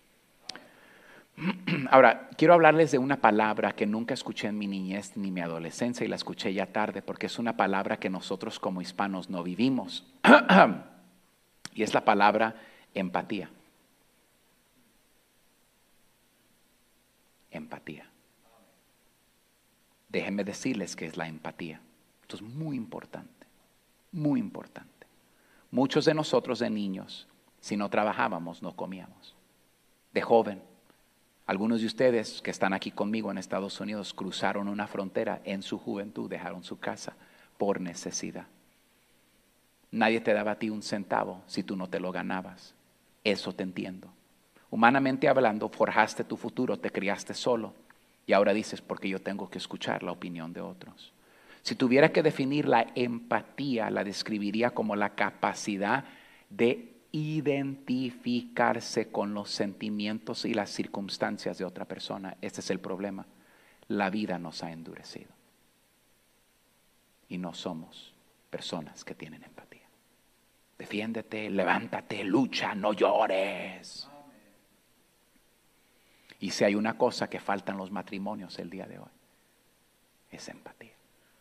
Ahora, quiero hablarles de una palabra que nunca escuché en mi niñez ni mi adolescencia y la escuché ya tarde porque es una palabra que nosotros como hispanos no vivimos. Y es la palabra empatía. Empatía. Déjenme decirles qué es la empatía. Esto es muy importante, muy importante. Muchos de nosotros de niños, si no trabajábamos, no comíamos. De joven, algunos de ustedes que están aquí conmigo en Estados Unidos cruzaron una frontera en su juventud, dejaron su casa por necesidad. Nadie te daba a ti un centavo si tú no te lo ganabas. Eso te entiendo. Humanamente hablando, forjaste tu futuro, te criaste solo. Y ahora dices, porque yo tengo que escuchar la opinión de otros. Si tuviera que definir la empatía, la describiría como la capacidad de identificarse con los sentimientos y las circunstancias de otra persona. Este es el problema. La vida nos ha endurecido. Y no somos personas que tienen empatía. Defiéndete, levántate, lucha, no llores. Y si hay una cosa que falta en los matrimonios el día de hoy, es empatía.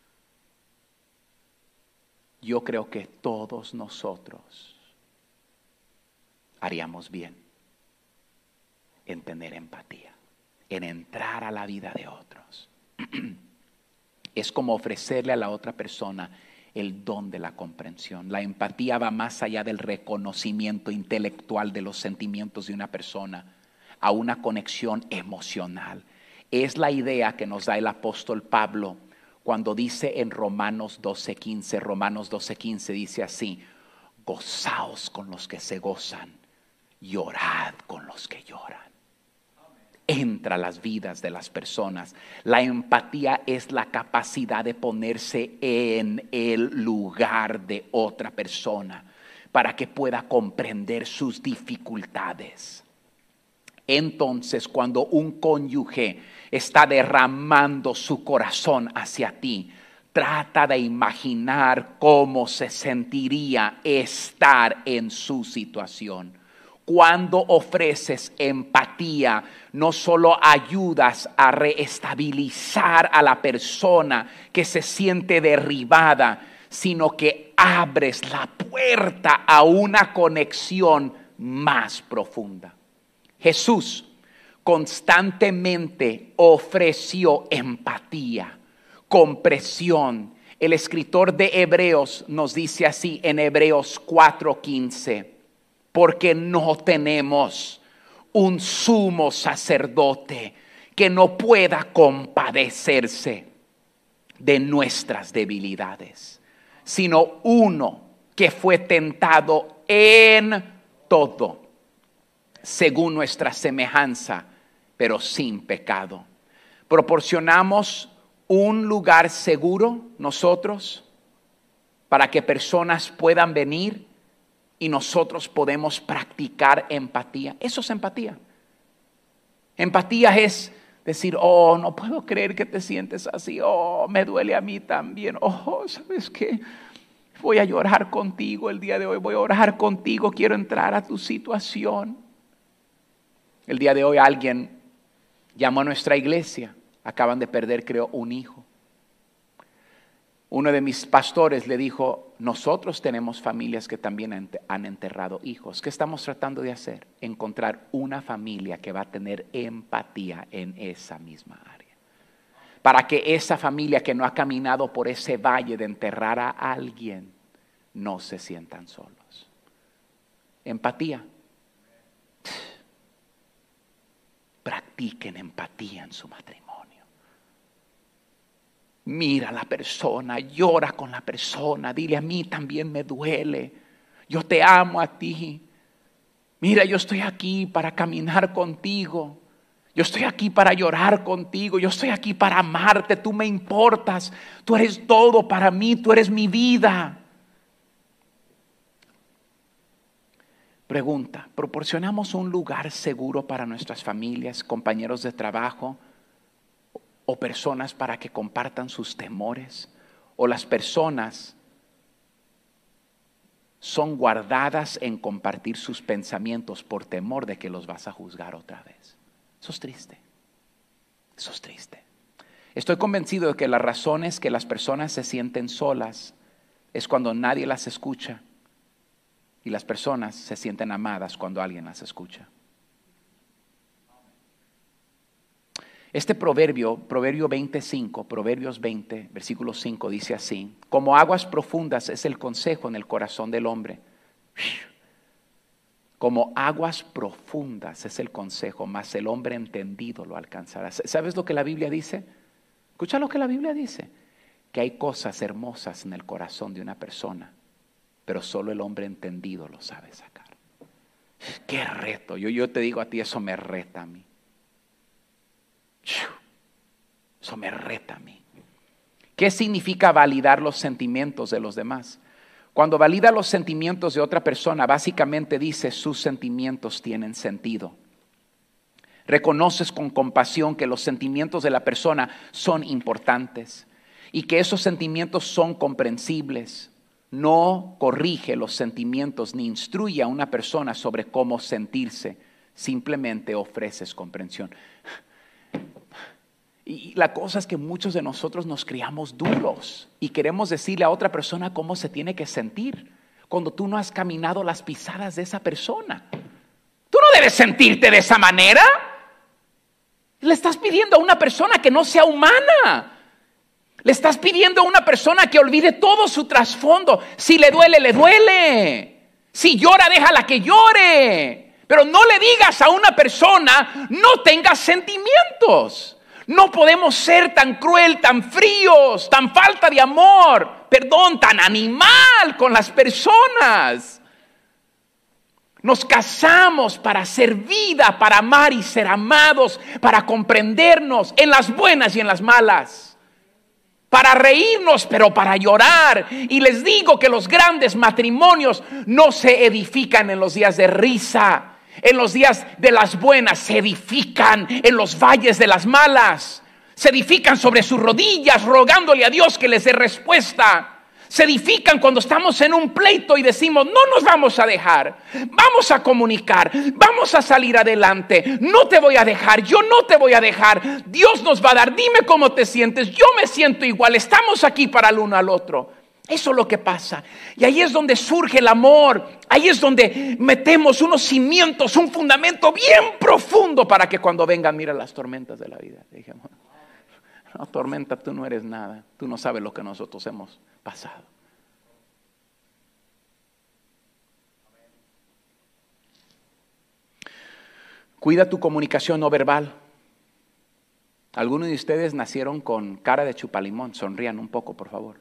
Yo creo que todos nosotros haríamos bien en tener empatía, en entrar a la vida de otros. Es como ofrecerle a la otra persona el don de la comprensión. La empatía va más allá del reconocimiento intelectual de los sentimientos de una persona a una conexión emocional. Es la idea que nos da el apóstol Pablo cuando dice en Romanos 12:15 dice así: gozaos con los que se gozan, llorad con los que lloran. Entra a las vidas de las personas. La empatía es la capacidad de ponerse en el lugar de otra persona para que pueda comprender sus dificultades. Entonces, cuando un cónyuge está derramando su corazón hacia ti, trata de imaginar cómo se sentiría estar en su situación. Cuando ofreces empatía, no solo ayudas a reestabilizar a la persona que se siente derribada, sino que abres la puerta a una conexión más profunda. Jesús constantemente ofreció empatía, comprensión. El escritor de Hebreos nos dice así en Hebreos 4:15, porque no tenemos un sumo sacerdote que no pueda compadecerse de nuestras debilidades, sino uno que fue tentado en todo, según nuestra semejanza, pero sin pecado. Proporcionamos un lugar seguro nosotros para que personas puedan venir y nosotros podemos practicar empatía. Eso es empatía. Empatía es decir, oh, no puedo creer que te sientes así. Oh, me duele a mí también. Oh, ¿sabes qué? Voy a llorar contigo el día de hoy. Voy a orar contigo. Quiero entrar a tu situación. El día de hoy alguien llamó a nuestra iglesia. Acaban de perder, creo, un hijo. Uno de mis pastores le dijo, nosotros tenemos familias que también han enterrado hijos. ¿Qué estamos tratando de hacer? Encontrar una familia que va a tener empatía en esa misma área. Para que esa familia que no ha caminado por ese valle de enterrar a alguien, no se sientan solos. Empatía. Practiquen empatía en su matrimonio. Mira a la persona, llora con la persona, dile: a mí también me duele, yo te amo a ti. Mira, yo estoy aquí para caminar contigo. Yo estoy aquí para llorar contigo. Yo estoy aquí para amarte. Tú me importas. Tú eres todo para mí. Tú eres mi vida. Pregunta: ¿proporcionamos un lugar seguro para nuestras familias, compañeros de trabajo o personas para que compartan sus temores? ¿O las personas son guardadas en compartir sus pensamientos por temor de que los vas a juzgar otra vez? Eso es triste. Eso es triste. Estoy convencido de que las razones que las personas se sienten solas es cuando nadie las escucha, y las personas se sienten amadas cuando alguien las escucha. Este Proverbio 25, Proverbios 20, versículo 5 dice así: como aguas profundas es el consejo en el corazón del hombre. Como aguas profundas es el consejo, mas el hombre entendido lo alcanzará. ¿Sabes lo que la Biblia dice? Escucha lo que la Biblia dice: que hay cosas hermosas en el corazón de una persona, pero solo el hombre entendido lo sabe sacar. ¡Qué reto! Yo te digo a ti, eso me reta a mí. Eso me reta a mí. ¿Qué significa validar los sentimientos de los demás? Cuando valida los sentimientos de otra persona, básicamente dice: sus sentimientos tienen sentido. Reconoces con compasión que los sentimientos de la persona son importantes y que esos sentimientos son comprensibles. No corrige los sentimientos ni instruye a una persona sobre cómo sentirse. Simplemente ofreces comprensión. Y la cosa es que muchos de nosotros nos criamos duros y queremos decirle a otra persona cómo se tiene que sentir cuando tú no has caminado las pisadas de esa persona. Tú no debes sentirte de esa manera. Le estás pidiendo a una persona que no sea humana. Le estás pidiendo a una persona que olvide todo su trasfondo. Si le duele, le duele. Si llora, déjala que llore. Pero no le digas a una persona: no tengas sentimientos. No podemos ser tan cruel, tan fríos, tan falta de amor, tan animal con las personas. Nos casamos para hacer vida, para amar y ser amados, para comprendernos en las buenas y en las malas, para reírnos, pero para llorar. Y les digo que los grandes matrimonios no se edifican en los días de risa. En los días de las buenas se edifican en los valles de las malas. Se edifican sobre sus rodillas rogándole a Dios que les dé respuesta. Se edifican cuando estamos en un pleito y decimos: no nos vamos a dejar, vamos a comunicar, vamos a salir adelante, no te voy a dejar, yo no te voy a dejar, Dios nos va a dar, dime cómo te sientes, yo me siento igual, estamos aquí para el uno al otro. Eso es lo que pasa. Y ahí es donde surge el amor. Ahí es donde metemos unos cimientos, un fundamento bien profundo para que cuando vengan, mira las tormentas de la vida. Dijimos: no, tormenta, tú no eres nada. Tú no sabes lo que nosotros hemos pasado. Cuida tu comunicación no verbal. Algunos de ustedes nacieron con cara de chupalimón. Sonrían un poco, por favor.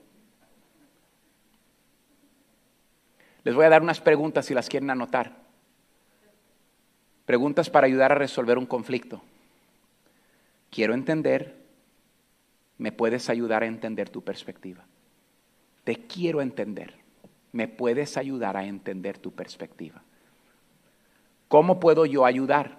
Les voy a dar unas preguntas si las quieren anotar. Preguntas para ayudar a resolver un conflicto. Quiero entender. ¿Me puedes ayudar a entender tu perspectiva? Te quiero entender. ¿Me puedes ayudar a entender tu perspectiva? ¿Cómo puedo yo ayudar?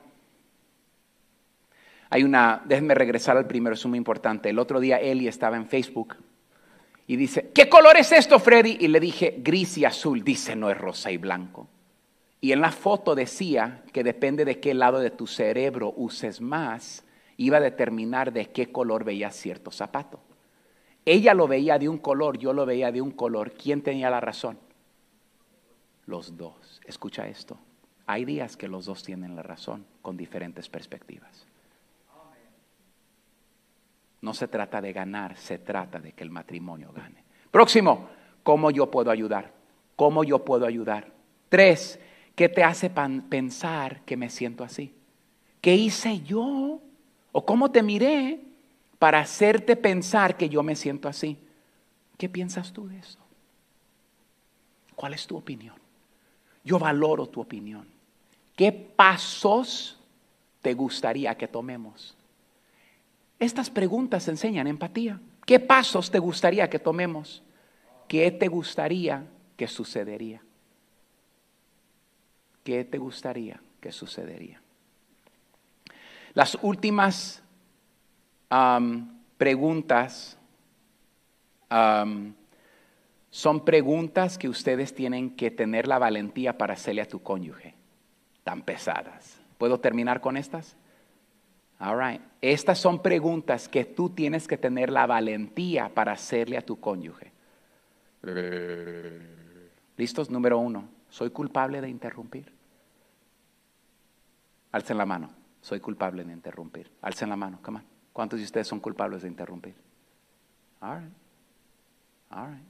Déjenme regresar al primero, es muy importante. El otro día Eli estaba en Facebook. Y dice: ¿qué color es esto, Freddy? Y le dije: gris y azul. Dice: no, es rosa y blanco. Y en la foto decía que depende de qué lado de tu cerebro uses más, iba a determinar de qué color veías cierto zapato. Ella lo veía de un color, yo lo veía de un color. ¿Quién tenía la razón? Los dos. Escucha esto. Hay días que los dos tienen la razón con diferentes perspectivas. No se trata de ganar, se trata de que el matrimonio gane. Próximo, ¿cómo yo puedo ayudar? ¿Cómo yo puedo ayudar? 3, ¿qué te hace pensar que me siento así? ¿Qué hice yo? ¿O cómo te miré para hacerte pensar que yo me siento así. ¿Qué piensas tú de eso? ¿Cuál es tu opinión? Yo valoro tu opinión. ¿Qué pasos te gustaría que tomemos? Estas preguntas enseñan empatía. ¿Qué pasos te gustaría que tomemos? ¿Qué te gustaría que sucedería? ¿Qué te gustaría que sucedería? Las últimas preguntas son preguntas que ustedes tienen que tener la valentía para hacerle a tu cónyuge. Tan pesadas. ¿Puedo terminar con estas? All right. Estas son preguntas que tú tienes que tener la valentía para hacerle a tu cónyuge. ¿Listos? Número 1. ¿Soy culpable de interrumpir? Alcen la mano. Soy culpable de interrumpir. Alcen la mano. Come on. ¿Cuántos de ustedes son culpables de interrumpir? All right. All right.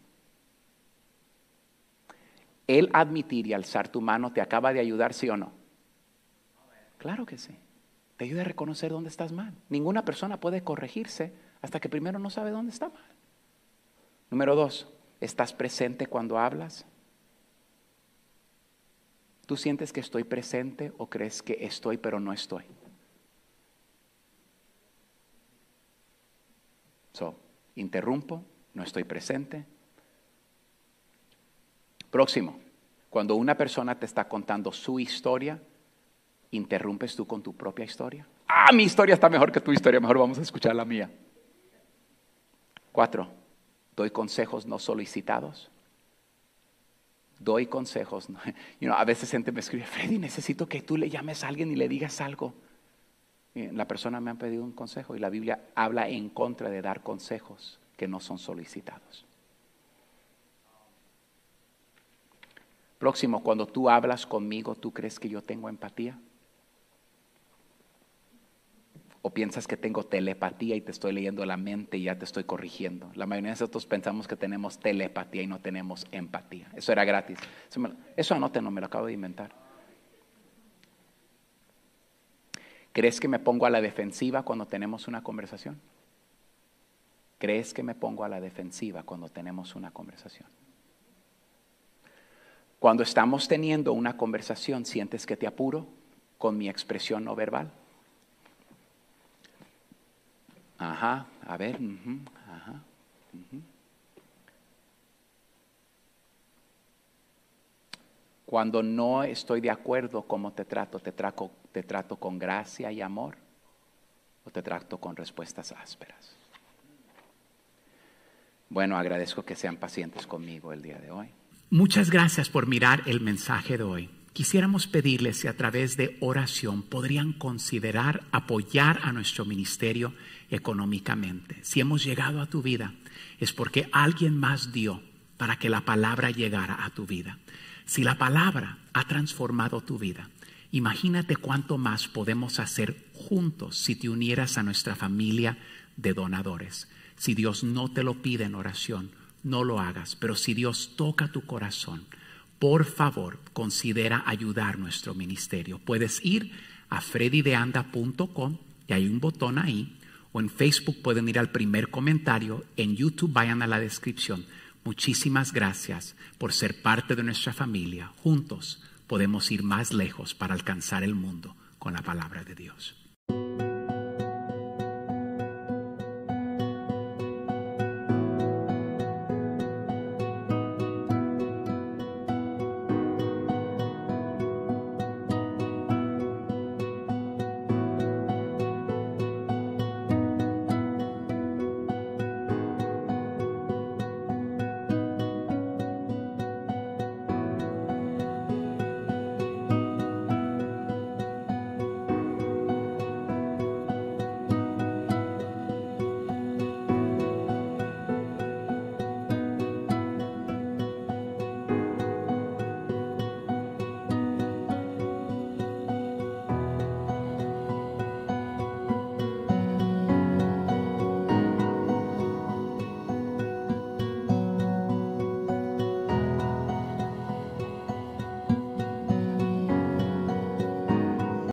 El admitir y alzar tu mano te acaba de ayudar, ¿sí o no? Claro que sí. Te ayuda a reconocer dónde estás mal. Ninguna persona puede corregirse hasta que primero no sabe dónde está mal. Número 2, ¿estás presente cuando hablas? ¿Tú sientes que estoy presente o crees que estoy pero no estoy? Interrumpo, no estoy presente. Próximo, cuando una persona te está contando su historia, ¿interrumpes tú con tu propia historia? Mi historia está mejor que tu historia, mejor vamos a escuchar la mía. 4, ¿doy consejos no solicitados? Doy consejos. A veces gente me escribe, Freddy, necesito que tú le llames a alguien y le digas algo. La persona me ha pedido un consejo y la Biblia habla en contra de dar consejos que no son solicitados. Próximo, cuando tú hablas conmigo, ¿tú crees que yo tengo empatía? ¿O piensas que tengo telepatía y te estoy leyendo la mente y ya te estoy corrigiendo? La mayoría de nosotros pensamos que tenemos telepatía y no tenemos empatía. Eso era gratis. Eso anótenlo, me lo acabo de inventar. ¿Crees que me pongo a la defensiva cuando tenemos una conversación? ¿Crees que me pongo a la defensiva cuando tenemos una conversación? Cuando estamos teniendo una conversación, ¿sientes que te apuro con mi expresión no verbal? Ajá, a ver, ajá. Cuando no estoy de acuerdo cómo te trato con gracia y amor o te trato con respuestas ásperas. Bueno, agradezco que sean pacientes conmigo el día de hoy. Muchas gracias por mirar el mensaje de hoy. Quisiéramos pedirles si a través de oración podrían considerar apoyar a nuestro ministerio económicamente. Si hemos llegado a tu vida, es porque alguien más dio para que la palabra llegara a tu vida. Si la palabra ha transformado tu vida, imagínate cuánto más podemos hacer juntos si te unieras a nuestra familia de donadores. Si Dios no te lo pide en oración, no lo hagas, pero si Dios toca tu corazón, por favor, considera ayudar nuestro ministerio. Puedes ir a freddydeanda.com y hay un botón ahí, o en Facebook pueden ir al primer comentario, en YouTube vayan a la descripción. Muchísimas gracias por ser parte de nuestra familia. Juntos podemos ir más lejos para alcanzar el mundo con la palabra de Dios.